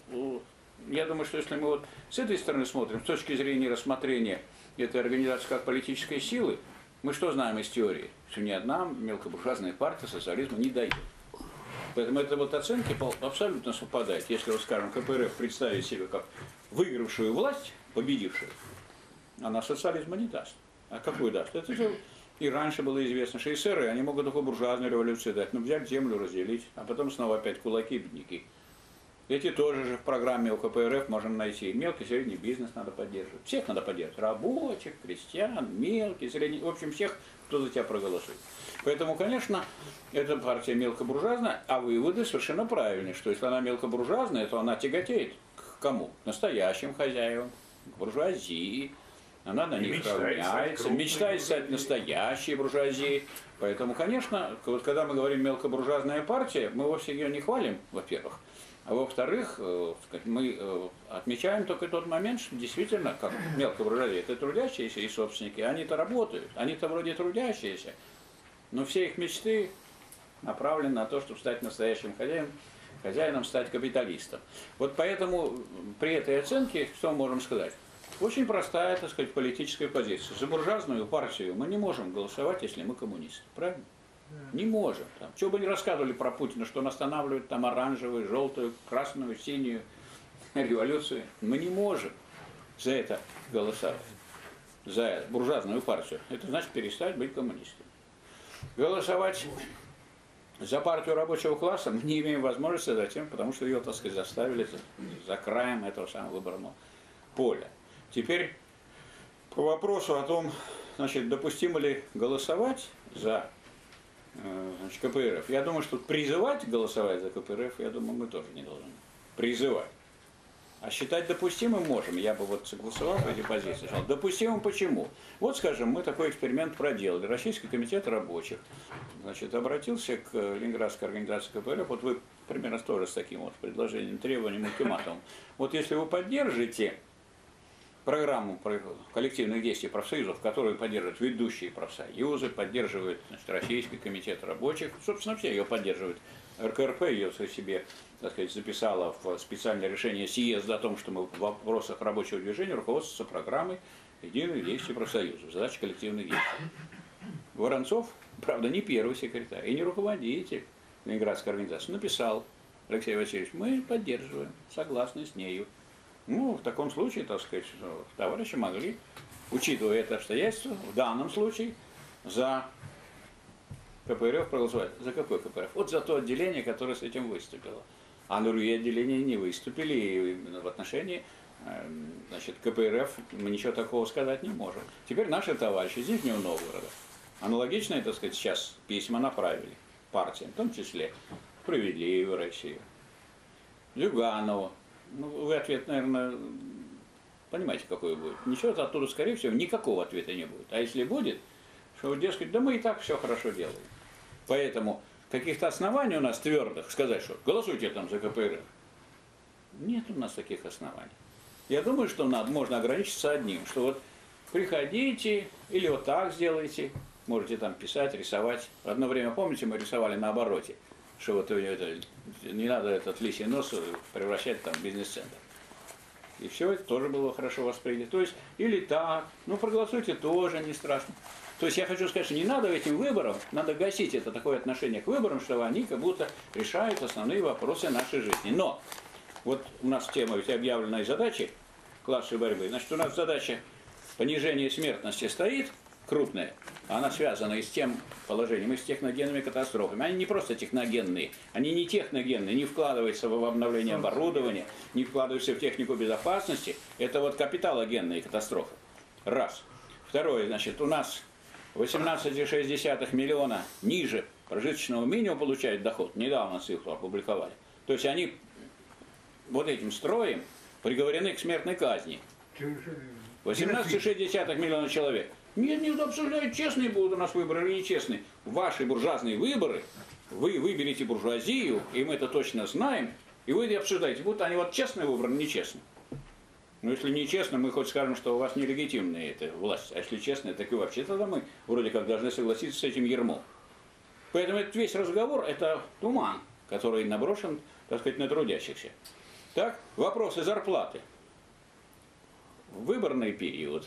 я думаю, что если мы вот с этой стороны смотрим, с точки зрения рассмотрения этой организации как политической силы, мы что знаем из теории? Что ни одна мелкобуржуазная партия социализма не дает. Поэтому это вот оценки абсолютно совпадают. Если, вот, скажем, КПРФ представить себе как выигравшую власть, победившую, она социализма не даст. А какую даст? Это же и раньше было известно, что эсеры, они могут только буржуазную революцию дать, но взять землю, разделить, а потом снова опять кулаки, бедняки. Эти тоже же в программе у КПРФ можно найти. Мелкий, средний бизнес надо поддерживать. Всех надо поддерживать. Рабочих, крестьян, мелкий, средний. В общем, всех, кто за тебя проголосует. Поэтому, конечно, эта партия мелкобуржуазная, а выводы совершенно правильные, что если она мелкобуржуазная, то она тяготеет к кому? К настоящим хозяевам, к буржуазии. Она на них равняется, мечтает стать настоящей буржуазией. Поэтому, конечно, вот когда мы говорим мелкобуржуазная партия, мы вовсе ее не хвалим, во-первых. А во-вторых, мы отмечаем только тот момент, что действительно, как мелкая буржуазия, это трудящиеся и собственники, они-то работают, они-то вроде трудящиеся, но все их мечты направлены на то, чтобы стать настоящим хозяином, хозяином стать капиталистом. Вот поэтому при этой оценке, что мы можем сказать? Очень простая, так сказать, политическая позиция. За буржуазную партию мы не можем голосовать, если мы коммунисты, правильно? Не можем. Там, что бы ни рассказывали про Путина, что он останавливает там оранжевую, желтую, красную, синюю революцию. Мы не можем за это голосовать. За буржуазную партию. Это значит перестать быть коммунистами. Голосовать за партию рабочего класса мы не имеем возможности затем, потому что ее, так сказать, заставили за, за краем этого самого выборного поля. Теперь по вопросу о том, значит, допустимо ли голосовать за Значит, КПРФ. Я думаю, что призывать голосовать за КПРФ, я думаю, мы тоже не должны. Призывать. А считать допустимым можем. Я бы вот согласовал эти позиции. Допустимым почему? Вот, скажем, мы такой эксперимент проделали. Российский комитет рабочих, значит, обратился к Ленинградской организации КПРФ. Вот вы примерно тоже с таким вот предложением, требованием, ультиматумом. Вот если вы поддержите программу коллективных действий профсоюзов, которую поддерживают ведущие профсоюзы, поддерживает, значит, Российский комитет рабочих, собственно, все ее поддерживают. РКРП ее себе, так сказать, записала в специальное решение съезда о том, что мы в вопросах рабочего движения руководствуемся программой единых действий профсоюзов, задачи коллективных действий. Воронцов, правда, не первый секретарь и не руководитель Ленинградской организации, написал: Алексей Васильевич, мы поддерживаем, согласны с нею. Ну, в таком случае, так сказать, товарищи могли, учитывая это обстоятельство, в данном случае за КПРФ проголосовать. За какой КПРФ? Вот за то отделение, которое с этим выступило. А другие отделения не выступили, и именно в отношении, значит, КПРФ мы ничего такого сказать не можем. Теперь наши товарищи из Нижнего Новгорода аналогичные, так сказать, сейчас письма направили партиям, в том числе «Справедливую Россию», Зюганову. Ну, вы ответ, наверное, понимаете, какой будет. Ничего оттуда, скорее всего, никакого ответа не будет. А если будет, что, дескать, да мы и так все хорошо делаем. Поэтому каких-то оснований у нас твердых сказать, что голосуйте там за КПРФ. Нет у нас таких оснований. Я думаю, что надо, можно ограничиться одним, что вот приходите или вот так сделайте, можете там писать, рисовать. Одно время, помните, мы рисовали на обороте, что вот это, не надо этот лисий нос превращать там в бизнес-центр. И все это тоже было хорошо воспринято. То есть, или так, ну проголосуйте, тоже не страшно. То есть я хочу сказать, что не надо этим выборам, надо гасить это такое отношение к выборам, что они как будто решают основные вопросы нашей жизни. Но вот у нас тема ведь объявленной задачи классовой борьбы. Значит, у нас задача понижения смертности стоит, крупная, она связана и с тем положением, и с техногенными катастрофами. Они не просто техногенные, они не техногенные, не вкладываются в обновление оборудования, не вкладываются в технику безопасности. Это вот капиталогенные катастрофы. Раз. Второе, значит, у нас восемнадцать целых шесть десятых миллиона ниже прожиточного минимума получают доход. Недавно цифру опубликовали. То есть они вот этим строем приговорены к смертной казни. восемнадцать целых шесть десятых миллиона человек. Нет, не обсуждают, честные будут у нас выборы или нечестные. Ваши буржуазные выборы, вы выберете буржуазию, и мы это точно знаем, и вы обсуждаете, будто они вот честные выборы, нечестные. Но если нечестно, мы хоть скажем, что у вас нелегитимная эта власть. А если честно, так и вообще тогда мы вроде как должны согласиться с этим ярмом. Поэтому этот весь разговор – это туман, который наброшен, так сказать, на трудящихся. Так, вопросы зарплаты. В выборный период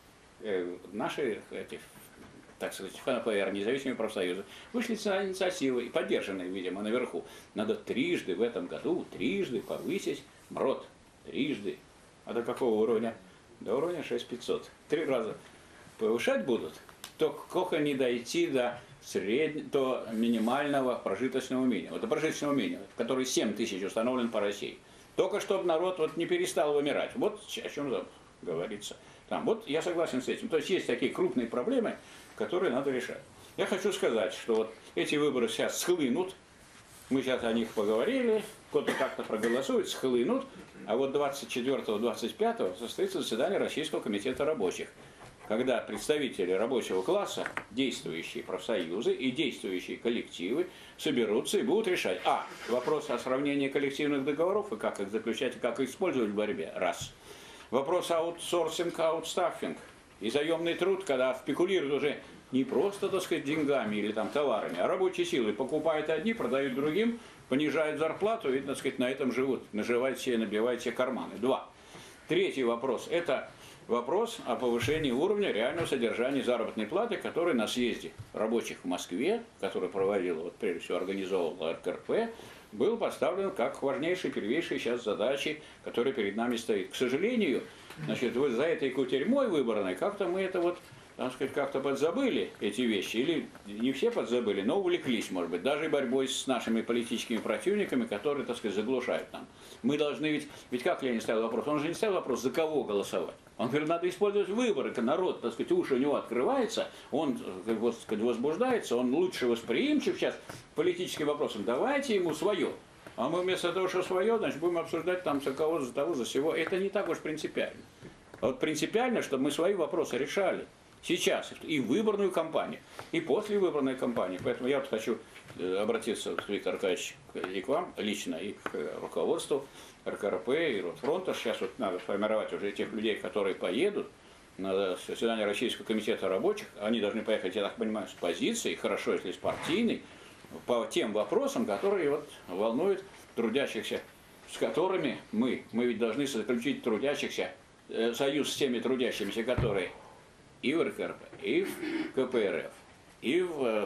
э, наши, эти, так сказать, ФНПР, независимые профсоюзы, вышли с инициативой, поддержанной, видимо, наверху. Надо трижды в этом году, трижды повысить МРОТ. Трижды. А до какого уровня? До уровня шесть тысяч пятьсот. Три раза повышать будут, то сколько не дойти до, среднего, до минимального прожиточного минимума. До прожиточного минимума, который семь тысяч установлен по России. Только чтобы народ вот не перестал вымирать. Вот о чем говорится. Там. Вот я согласен с этим. То есть есть такие крупные проблемы, которые надо решать. Я хочу сказать, что вот эти выборы сейчас схлынут. Мы сейчас о них поговорили, кто-то как-то проголосует, схлынут. А вот двадцать четвёртого — двадцать пятого состоится заседание Российского комитета рабочих, когда представители рабочего класса, действующие профсоюзы и действующие коллективы соберутся и будут решать. А. Вопрос о сравнении коллективных договоров и как их заключать, и как их использовать в борьбе. Раз. Вопрос аутсорсинг, аутстаффинг и заемный труд, когда спекулируют уже не просто, так сказать, деньгами или там товарами, а рабочей силой. Покупают одни, продают другим, понижают зарплату и, так сказать, на этом живут. Наживают себе, набивают себе карманы. Два. Третий вопрос. Это вопрос о повышении уровня реального содержания заработной платы, который на съезде рабочих в Москве, который проводил, вот, прежде всего организовывал эр ка эр пэ, был поставлен как важнейшей, первейшей сейчас задачей, которая перед нами стоит. К сожалению, значит, вот за этой кутерьмой выборной как-то мы это вот, так сказать, как-то подзабыли эти вещи, или не все подзабыли, но увлеклись, может быть, даже борьбой с нашими политическими противниками, которые, так сказать, заглушают нам. Мы должны ведь, ведь как Ленин ставил вопрос, он же не ставил вопрос, за кого голосовать. Он говорит, надо использовать выборы, когда народ, так сказать, уши у него открывается, он, так сказать, возбуждается, он лучше восприимчив сейчас к политическим вопросам, давайте ему свое. А мы вместо того, что свое, значит, будем обсуждать там за кого, за того, за всего. Это не так уж принципиально. А вот принципиально, чтобы мы свои вопросы решали. Сейчас и в выборную кампанию, и после выборной кампании. Поэтому я вот хочу обратиться, Виктор Аркадьевич, и к вам лично, и к руководству эр ка эр пэ и Ротфронта. Сейчас вот надо сформировать уже тех людей, которые поедут на заседание Российского комитета рабочих. Они должны поехать, я так понимаю, с позицией, хорошо, если с партийной, по тем вопросам, которые вот волнуют трудящихся, с которыми мы, мы ведь должны заключить трудящихся, э, союз с теми трудящимися, которые и в эр ка эр пэ, и в ка пэ эр эф, и в,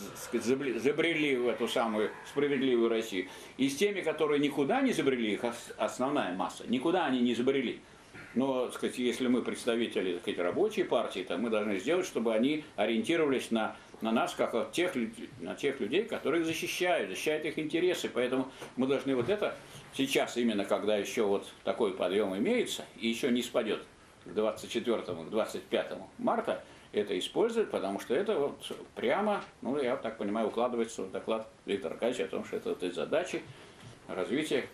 забрели в эту самую справедливую Россию, и с теми, которые никуда не забрели, их основная масса, никуда они не забрели. Но, так сказать, если мы представители, так сказать, рабочей партии, то мы должны сделать, чтобы они ориентировались на, на нас, как от тех, на тех людей, которые их защищают, защищают их интересы. Поэтому мы должны вот это сейчас, именно когда еще вот такой подъем имеется, и еще не спадет к двадцать четвёртому, к двадцать пятому марта, это использовать, потому что это вот прямо, ну, я так понимаю, укладывается в доклад Виктора Аркадьевича о том, что это вот эти задачи развития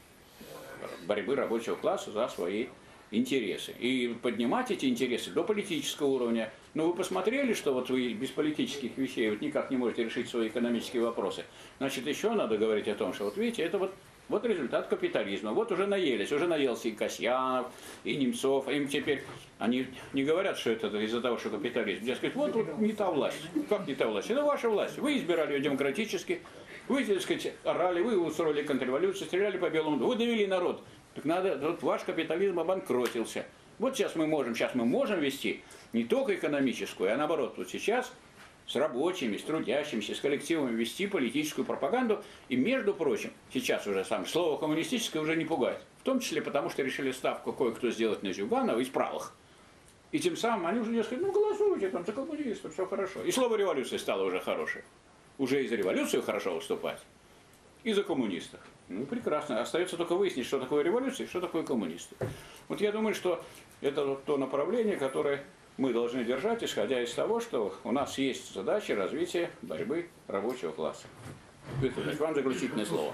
борьбы рабочего класса за свои интересы. И поднимать эти интересы до политического уровня. Ну, вы посмотрели, что вот вы без политических вещей вот никак не можете решить свои экономические вопросы. Значит, еще надо говорить о том, что вот видите, это вот Вот результат капитализма. Вот уже наелись, уже наелся и Касьянов, и Немцов. Им теперь, они не говорят, что это из-за того, что капитализм. Дескать, вот, вот не та власть. Как не та власть? Это ваша власть. Вы избирали ее демократически, вы, так сказать, орали, вы устроили контрреволюцию, стреляли по белому, вы довели народ. Так надо, вот ваш капитализм обанкротился. Вот сейчас мы можем, сейчас мы можем вести не только экономическую, а наоборот, вот сейчас с рабочими, с трудящимися, с коллективами вести политическую пропаганду. И, между прочим, сейчас уже сам слово коммунистическое уже не пугает. В том числе потому, что решили ставку кое-кто сделать на Зюганова из правых. И тем самым они уже не сказали, ну голосуйте там за коммунистов, все хорошо. И слово революции стало уже хорошее. Уже и за революцию хорошо выступать, и за коммунистов. Ну прекрасно. Остается только выяснить, что такое революция и что такое коммунисты. Вот я думаю, что это вот то направление, которое мы должны держать, исходя из того, что у нас есть задача развития борьбы рабочего класса. Виктор Ильич, вам заключительное слово.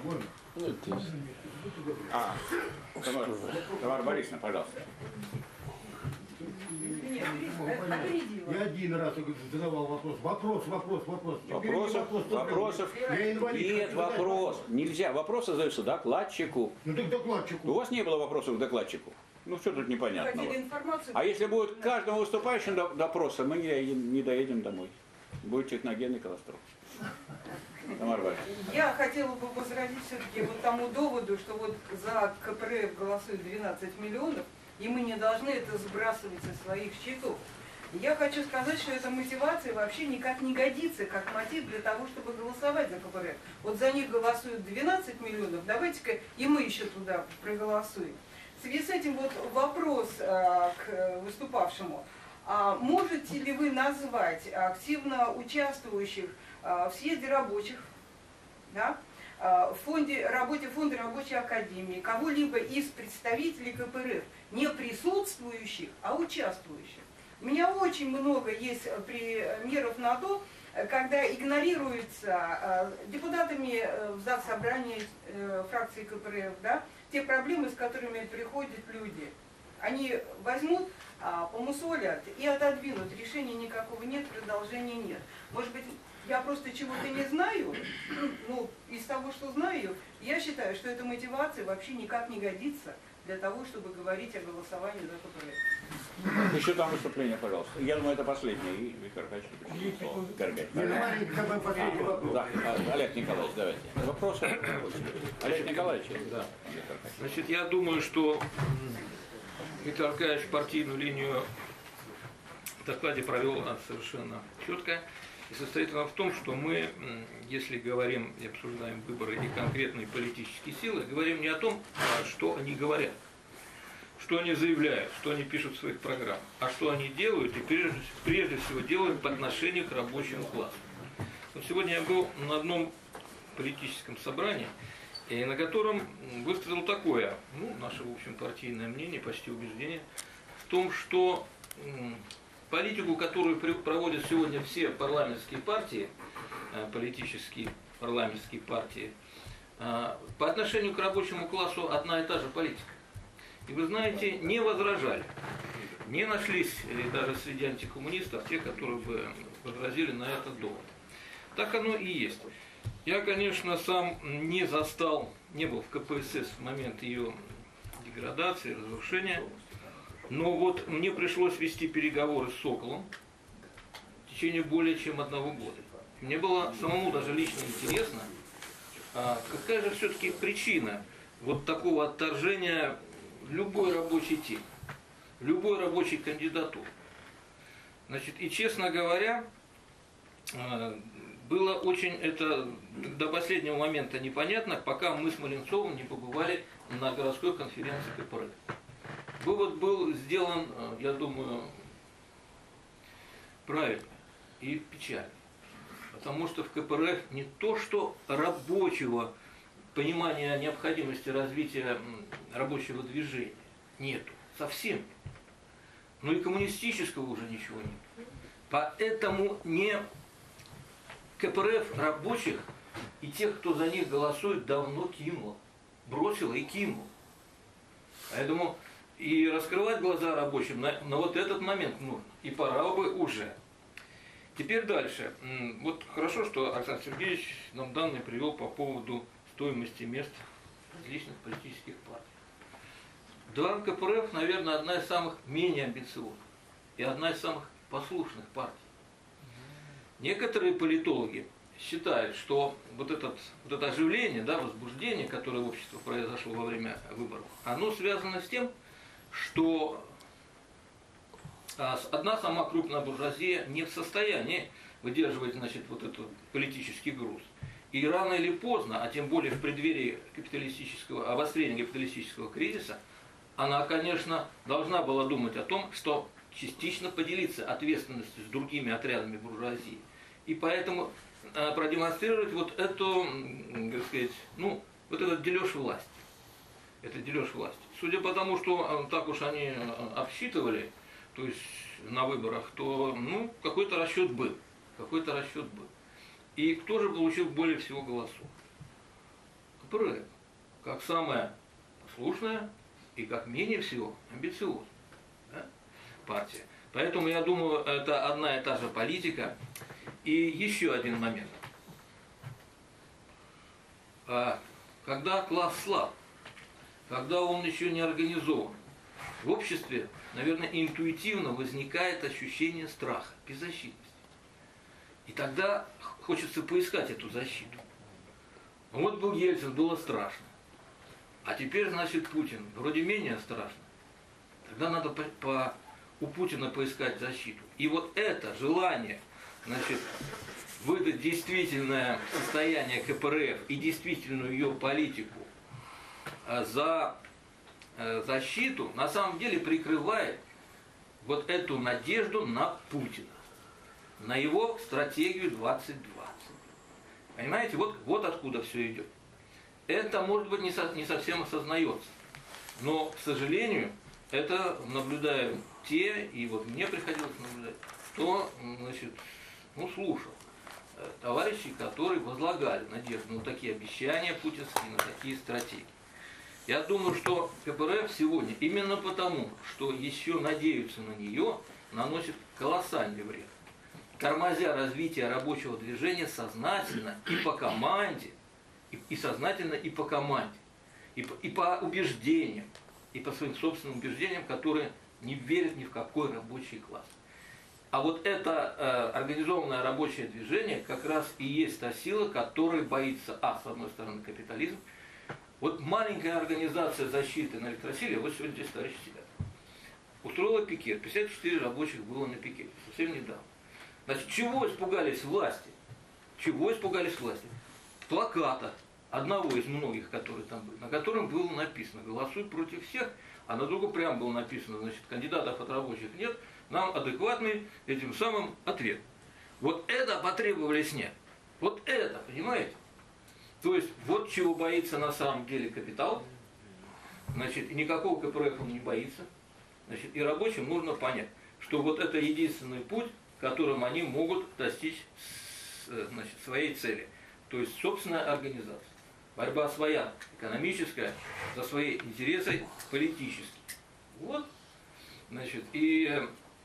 А, Тамара, Тамара Борисовна, пожалуйста. Я один раз задавал вопрос. Вопрос, вопрос, вопрос. Вопросов, вопросов нет, вопрос. Нельзя. Вопросы задаются докладчику. Ну так докладчику. У вас не было вопросов к докладчику. Ну что тут непонятного? Хотели информацию. А если будет каждому выступающему допроса, мы не, не доедем домой. Будет техногенный катастроф. Тамара Борисовна. Я хотела бы возразить все-таки вот тому доводу, что вот за КПРФ голосует двенадцать миллионов, и мы не должны это сбрасывать со своих счетов. Я хочу сказать, что эта мотивация вообще никак не годится как мотив для того, чтобы голосовать за КПРФ. Вот за них голосуют двенадцать миллионов, давайте-ка и мы еще туда проголосуем. В связи с этим вот вопрос а, к выступавшему. А можете ли вы назвать активно участвующих а, в съезде рабочих, да, а, в фонде, работе фонда рабочей академии, кого-либо из представителей КПРФ, не присутствующих, а участвующих? У меня очень много есть примеров на то, когда игнорируются депутатами в Заксобрании фракции КПРФ, да, те проблемы, с которыми приходят люди. Они возьмут, помусолят и отодвинут. Решения никакого нет, продолжения нет. Может быть, я просто чего-то не знаю, ну, из того, что знаю, я считаю, что эта мотивация вообще никак не годится для того, чтобы говорить о голосовании за КПРФ. Еще там выступление, пожалуйста. Я думаю, это последнее. И Виктор Аркадьевич. Да, Олег Николаевич, давайте. Вопрос. Олег Николаевич. Да. Значит, я думаю, что Виктор Аркадьевич партийную линию в докладе провел совершенно четко. И состоит она в том, что мы, если говорим и обсуждаем выборы и конкретные политические силы, говорим не о том, что они говорят, что они заявляют, что они пишут в своих программах, а что они делают и прежде, прежде всего делают по отношению к рабочему классу. Вот сегодня я был на одном политическом собрании, и на котором высказал такое, ну, наше, в общем, партийное мнение, почти убеждение, в том, что политику, которую проводят сегодня все парламентские партии, политические парламентские партии, по отношению к рабочему классу одна и та же политика. И вы знаете, не возражали, не нашлись даже среди антикоммунистов те, которые бы возразили на этот довод. Так оно и есть. Я, конечно, сам не застал, не был в ка пэ эс эс в момент ее деградации, разрушения. Но вот мне пришлось вести переговоры с Соколом в течение более чем одного года. Мне было самому даже лично интересно, а какая же все-таки причина вот такого отторжения любой рабочей темы, любой рабочей кандидатуры. Значит, и честно говоря, было очень это до последнего момента непонятно, пока мы с Маленцовым не побывали на городской конференции ка пэ эр эф. Вывод был сделан, я думаю, правильно и печально. Потому что в ка пэ эр эф не то, что рабочего понимания необходимости развития рабочего движения нету, совсем нет. Но и коммунистического уже ничего нет. Поэтому не ка пэ эр эф рабочих и тех, кто за них голосует, давно кинуло, бросило и кинуло. Поэтому и раскрывать глаза рабочим на, на вот этот момент нужно. И пора бы уже. Теперь дальше. Вот хорошо, что Александр Сергеевич нам данные привел по поводу стоимости мест различных политических партий. Да, ка пэ эр эф, наверное, одна из самых менее амбициозных и одна из самых послушных партий. Некоторые политологи считают, что вот, этот, вот это оживление, да, возбуждение, которое в обществе произошло во время выборов, оно связано с тем, что а одна сама крупная буржуазия не в состоянии выдерживать, значит, вот этот политический груз. И рано или поздно, а тем более в преддверии капиталистического, обострения капиталистического кризиса, она, конечно, должна была думать о том, что частично поделиться ответственностью с другими отрядами буржуазии. И поэтому э, продемонстрировать вот эту, как сказать, ну, вот этот дележ власти. Это дележ власти. Судя по тому, что э, так уж они обсчитывали, то есть на выборах, то, ну, какой-то расчет был. Какой-то расчет был. И кто же получил более всего голосов? КПРФ. Как самая послушная и как менее всего амбициозная, да, партия. Поэтому я думаю, это одна и та же политика. И еще один момент. Когда класс слаб, когда он еще не организован, в обществе, наверное, интуитивно возникает ощущение страха, беззащитности. И тогда хочется поискать эту защиту. Вот был Ельцин, было страшно. А теперь, значит, Путин. Вроде менее страшно. Тогда надо по, по, у Путина поискать защиту. И вот это желание, значит, выдать действительное состояние КПРФ и действительную ее политику за защиту, на самом деле прикрывает вот эту надежду на Путина, на его стратегию двадцать двадцать. Понимаете, вот, вот откуда все идет. Это, может быть, не, со, не совсем осознается. Но, к сожалению, это наблюдают те, и вот мне приходилось наблюдать, кто, значит, ну, слушал товарищей, которые возлагали надежду на такие обещания путинские, на такие стратегии. Я думаю, что КПРФ сегодня, именно потому, что еще надеются на нее, наносит колоссальный вред. Тормозя развитие рабочего движения сознательно и по команде, и, и сознательно и по команде, и по, и по убеждениям, и по своим собственным убеждениям, которые не верят ни в какой рабочий класс. А вот это э, организованное рабочее движение как раз и есть та сила, которой боится, а, с одной стороны, капитализм. Вот маленькая организация защиты на электросиле, вот сегодня здесь товарищи сидят, устроила пикет. пятьдесят четыре рабочих было на пикете, совсем недавно. Значит, чего испугались власти? Чего испугались власти? Плаката, одного из многих, которые там были, на котором было написано «Голосуй против всех», а на другом прямо было написано, значит, кандидатов от рабочих нет, нам адекватный этим самым ответ. Вот это потребовали снять. Вот это, понимаете? То есть, вот чего боится на самом деле капитал, значит, никакого КПРФ он не боится, значит, и рабочим нужно понять, что вот это единственный путь, которым они могут достичь, значит, своей цели. То есть собственная организация. Борьба своя, экономическая, за свои интересы политические. Вот. Значит, и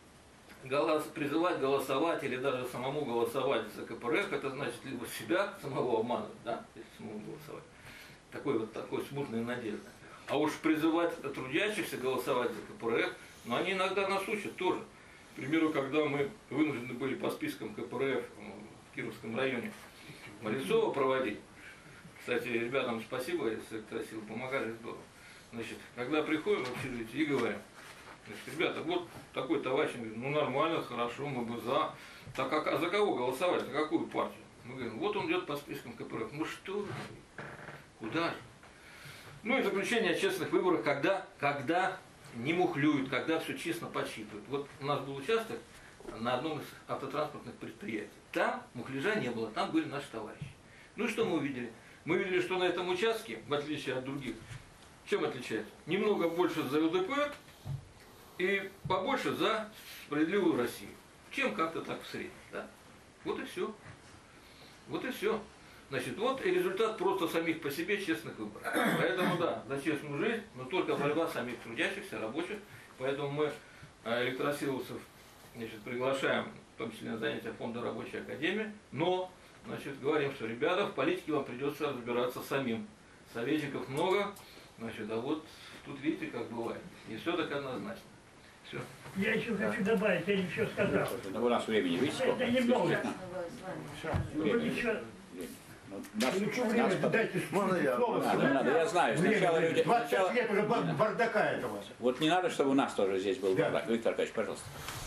голос, призывать голосовать или даже самому голосовать за КПРФ, это значит либо себя самого обманывать, да, если самому голосовать. Такой вот такой смутной надежды. А уж призывать трудящихся голосовать за КПРФ, но они иногда нас учат тоже. К примеру, когда мы вынуждены были по спискам КПРФ в Кировском районе Малецова проводить, кстати, ребятам спасибо, из электросил помогали здорово. Значит, когда приходим в общежитие и говорим, значит, ребята, вот такой товарищ, говорит, ну нормально, хорошо, мы бы за. Так а, а за кого голосовать, за какую партию? Мы говорим, вот он идет по спискам КПРФ. Ну что же, куда же? Ну и заключение о честных выборах, когда, когда не мухлюют, когда все честно подсчитывают. Вот у нас был участок на одном из автотранспортных предприятий. Там мухляжа не было, там были наши товарищи. Ну и что мы увидели? Мы видели, что на этом участке, в отличие от других, чем отличается? Немного больше за ЛДПР и побольше за справедливую Россию. Чем как-то так в среднем. Да? Вот и все. Вот и все. Значит, вот и результат просто самих по себе честных выборов. Поэтому да, за честную жизнь, но только борьба самих трудящихся, рабочих. Поэтому мы электросиловцев, значит, приглашаем, в том числе на занятия фонда Рабочей Академии, но, значит, говорим, что ребята, в политике вам придется разбираться самим. Советчиков много, значит, а вот тут видите, как бывает. Не все так однозначно. Все. Я еще хочу добавить, я еще сказал. У нас времени, видите, сколько? Это немного. Все. Вы еще Нас- Ну что нас время, потом- дайте Можно я? слово. Надо, не надо, я знаю, сначала Время, люди... двадцать сначала- лет уже бар- бардака этого. Вот не надо, чтобы у нас тоже здесь был Да. бардак. Виктор Аркадьевич, пожалуйста.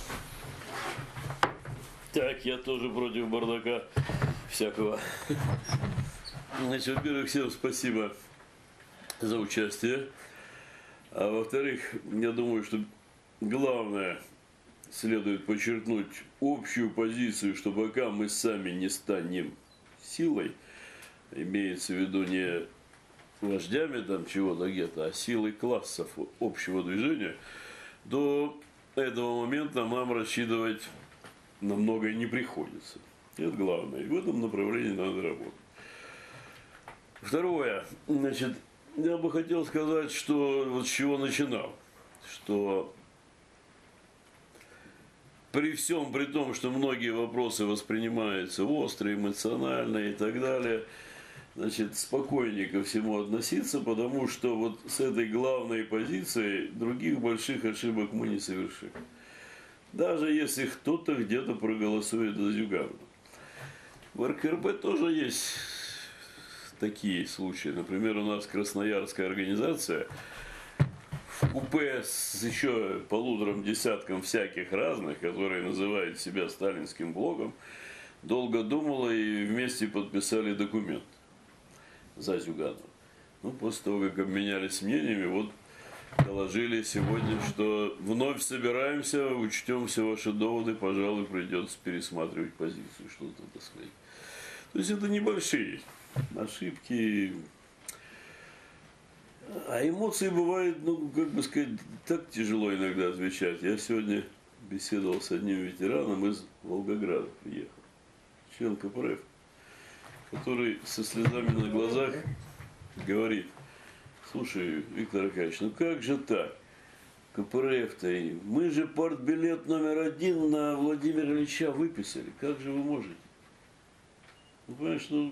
Так, я тоже против бардака всякого. Значит, во-первых, всем спасибо за участие. А во-вторых, я думаю, что главное следует подчеркнуть общую позицию, что пока мы сами не станем силой, имеется в виду не вождями там чего-то где-то, а силой классов общего движения, до этого момента нам рассчитывать на многое не приходится. Это главное. И в этом направлении надо работать. Второе. Значит, я бы хотел сказать, что вот с чего начинал. Что при всем при том, что многие вопросы воспринимаются остро, эмоционально и так далее, значит, спокойнее ко всему относиться, потому что вот с этой главной позицией других больших ошибок мы не совершим. Даже если кто-то где-то проголосует за Зюганова. В эр ка эр пэ тоже есть такие случаи. Например, у нас красноярская организация в купе с еще полуторам десятком всяких разных, которые называют себя сталинским блоком, долго думала и вместе подписали документ за Зюганова. Ну, после того, как обменялись мнениями, вот доложили сегодня, что вновь собираемся, учтем все ваши доводы, пожалуй, придется пересматривать позицию, что-то, так сказать. То есть это небольшие ошибки. А эмоции бывают, ну, как бы сказать, так тяжело иногда отвечать. Я сегодня беседовал с одним ветераном из Волгограда, приехал, член ка пэ эр эф, который со слезами на глазах говорит: слушай, Виктор Аркадьевич, ну как же так? ка пэ эр эф-то, мы же партбилет номер один на Владимира Ильича выписали. Как же вы можете? Ну, понимаешь, ну,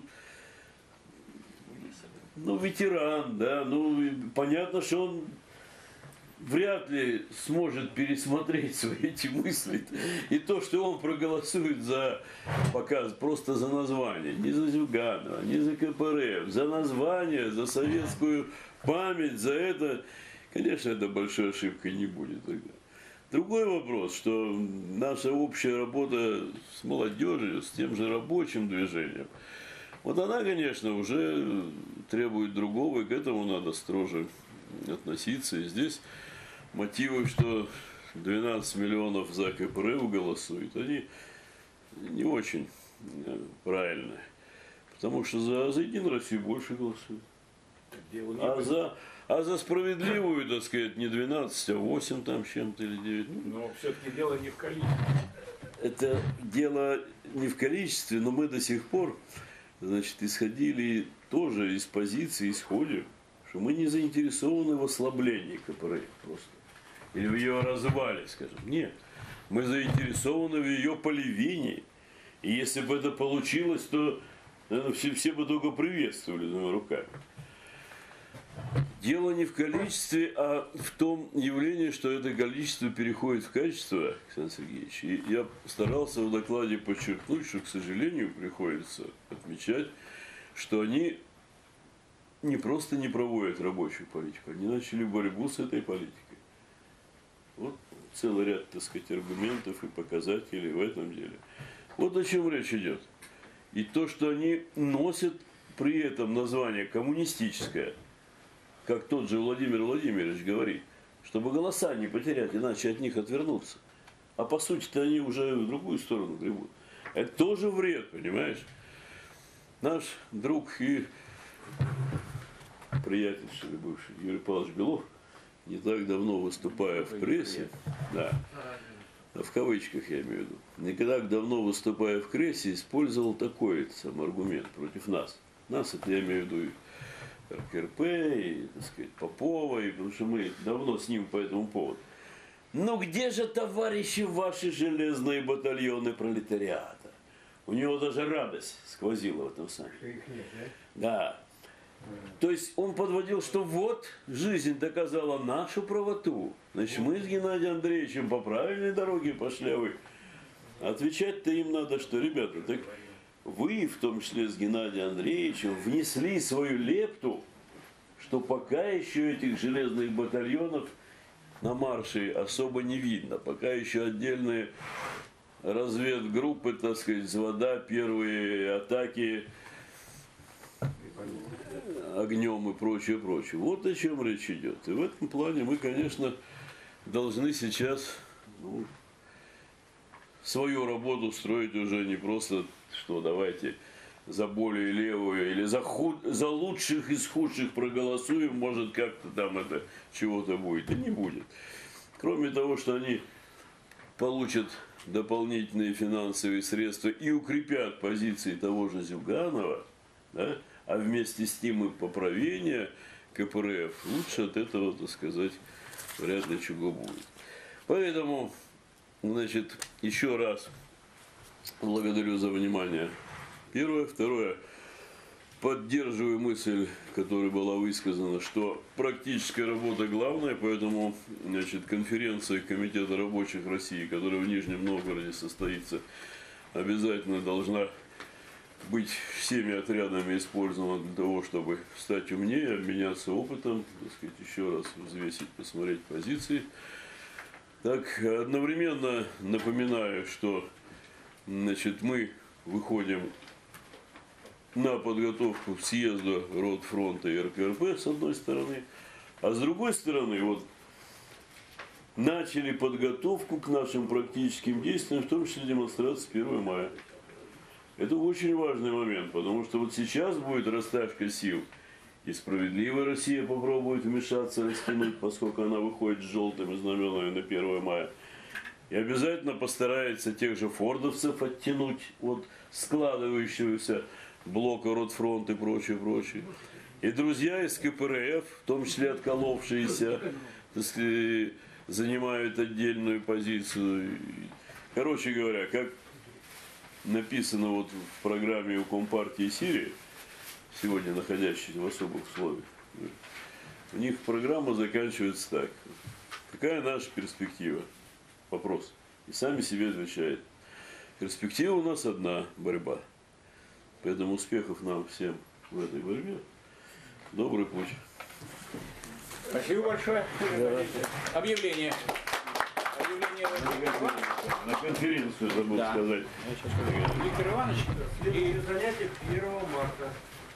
ну, ветеран, да, ну, и понятно, что он вряд ли сможет пересмотреть свои эти мысли. И то, что он проголосует за показ, просто за название, не за Зюганова, не за ка пэ эр эф, за название, за советскую память, за это, конечно, это большой ошибкой не будет тогда. Другой вопрос, что наша общая работа с молодежью, с тем же рабочим движением, вот она, конечно, уже требует другого, и к этому надо строже относиться. И здесь мотивы, что двенадцать миллионов за ка пэ эр эф голосуют, они не очень правильные. Потому что за, за Единую Россию больше голосуют. А за, а за справедливую, так сказать, не двенадцать, а восемь там с чем-то или девять. Но все-таки дело не в количестве. Это дело не в количестве, но мы до сих пор, значит, исходили тоже из позиции, исходим, что мы не заинтересованы в ослаблении ка пэ эр эф просто. Или в ее развале, скажем. Нет. Мы заинтересованы в ее поливении. И если бы это получилось, то, наверное, все, все бы только приветствовали двумя руками. Дело не в количестве, а в том явлении, что это количество переходит в качество, Александр Сергеевич. И я старался в докладе подчеркнуть, что, к сожалению, приходится отмечать, что они не просто не проводят рабочую политику, они начали борьбу с этой политикой. Вот целый ряд, так сказать, аргументов и показателей в этом деле. Вот о чем речь идет. И то, что они носят при этом название коммунистическое, как тот же Владимир Владимирович говорит, чтобы голоса не потерять, иначе от них отвернуться. А по сути-то они уже в другую сторону гребут. Это тоже вред, понимаешь? Наш друг и приятель, что ли, бывший, Юрий Павлович Белов, не так давно выступая в прессе, да, в кавычках я имею в виду, не так давно выступая в прессе, использовал такой сам аргумент против нас. Нас, это я имею в виду и эр ка эр пэ, и, так сказать, Попова, и, потому что мы давно с ним по этому поводу. Ну где же, товарищи, ваши железные батальоны пролетариата? У него даже радость сквозила в этом самом. Что их нет, да? Да. То есть он подводил, что вот жизнь доказала нашу правоту. Значит, мы с Геннадием Андреевичем по правильной дороге пошли, а вы. Отвечать-то им надо, что, ребята, так вы, в том числе с Геннадием Андреевичем, внесли свою лепту, что пока еще этих железных батальонов на марше особо не видно. Пока еще отдельные разведгруппы, так сказать, взвода, первые атаки огнем и прочее, прочее. Вот о чем речь идет. И в этом плане мы, конечно, должны сейчас ну, свою работу строить уже не просто, что давайте за более левую или за, худ, за лучших из худших проголосуем, может как-то там это чего-то будет. И не будет. Кроме того, что они получат дополнительные финансовые средства и укрепят позиции того же Зюганова, да, а вместе с тем и поправление КПРФ, лучше от этого, так сказать, вряд ли чего будет. Поэтому, значит, еще раз благодарю за внимание. Первое. Второе. Поддерживаю мысль, которая была высказана, что практическая работа главная, поэтому значит, конференция Комитета рабочих России, которая в Нижнем Новгороде состоится, обязательно должна быть всеми отрядами использована для того, чтобы стать умнее, обменяться опытом, так сказать, еще раз взвесить, посмотреть позиции. Так, одновременно напоминаю, что значит, мы выходим на подготовку к съезду Ротфронта и РКРП с одной стороны, а с другой стороны вот начали подготовку к нашим практическим действиям, в том числе демонстрации первого мая. Это очень важный момент, потому что вот сейчас будет растачка сил, и «Справедливая Россия» попробует вмешаться, растянуть, поскольку она выходит с желтыми знаменами на первое мая. И обязательно постарается тех же фордовцев оттянуть от складывающегося блока Ротфронт и прочее, прочее. И друзья из КПРФ, в том числе отколовшиеся, так сказать, занимают отдельную позицию. Короче говоря, как написано вот в программе у Компартии Сирии, сегодня находящейся в особых условиях, у них программа заканчивается так. Какая наша перспектива? Вопрос. И сами себе отвечают. Перспектива у нас одна – борьба. Поэтому успехов нам всем в этой борьбе. Добрый путь. Спасибо большое. Объявление. Объявление на конференцию забыл да. сказать. Виктор Иванович. И занятие первого марта.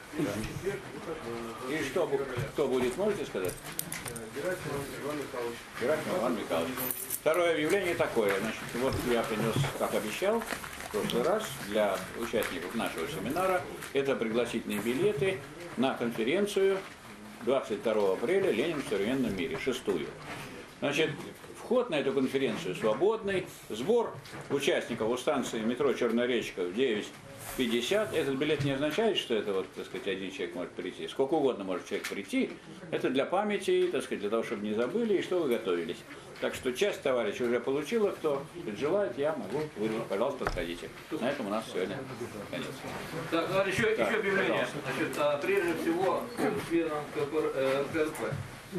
И что, кто будет, можете сказать? Герасимов Иван Михайлович. Герасимов Иван Михайлович. Второе объявление такое. Значит, вот я принес, как обещал, в прошлый раз для участников нашего семинара. Это пригласительные билеты на конференцию двадцать второго апреля «Ленин в современном мире», шестую. Значит, вход на эту конференцию свободный. Сбор участников у станции метро Черная речка в девять пятьдесят. Этот билет не означает, что это вот, так сказать, один человек может прийти. Сколько угодно может человек прийти. Это для памяти, так сказать, для того, чтобы не забыли и что вы готовились. Так что часть товарищей уже получила, кто желает, я могу вызвать. Пожалуйста, подходите. На этом у нас сегодня конец. Так, ну, еще, Так, еще объявление. пожалуйста. Значит, а, прежде всего, членам КПРФ.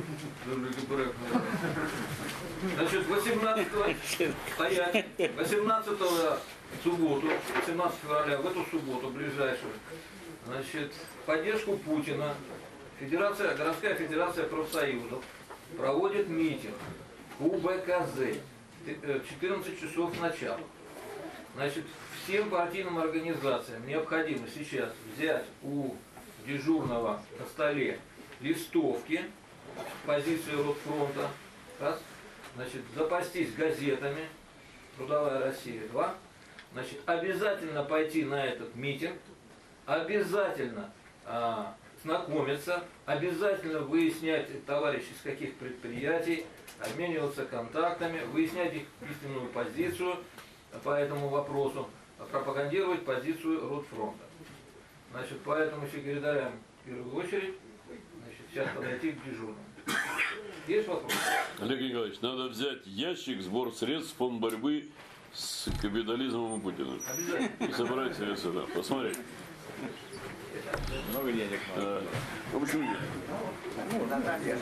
Значит, восемнадцатого стоять, восемнадцатого субботу, восемнадцатого февраля, в эту субботу, ближайшую, значит, в поддержку Путина, Федерация, городская федерация профсоюзов проводит митинг у УБКЗ в четырнадцать часов начала. Значит, всем партийным организациям необходимо сейчас взять у дежурного на столе листовки позиции Ротфронта, раз, значит, запастись газетами «Трудовая Россия», два, значит, обязательно пойти на этот митинг, обязательно а, знакомиться, обязательно выяснять товарищей с каких предприятий, обмениваться контактами, выяснять их истинную позицию по этому вопросу, пропагандировать позицию Ротфронта. Значит, поэтому секретарям в первую очередь значит, сейчас подойти к дежурному. Есть вопрос? Олег Николаевич, надо взять ящик, сбор средств, фонд борьбы с капитализмом и Путиным. Обязательно. И собрать средства, да, посмотреть. Много денег надо. А, ну почему нет? Ну, Наталья.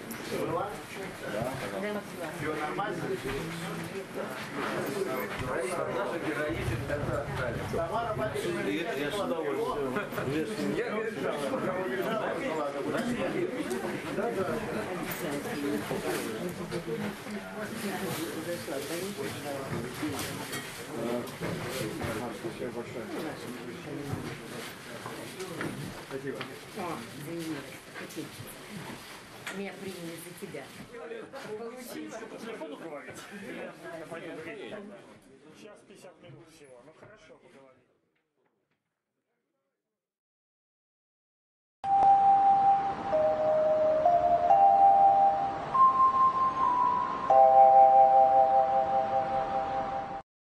Все нормально? Наша героическая это Тамара Владимировна. Я с удовольствием. Я да, да. Спасибо большое. Спасибо. О, извини, меня приняли за тебя. Получилось. По телефону говорить? Я пойду. Сейчас пятьдесят минут всего. Ну хорошо, поговорим.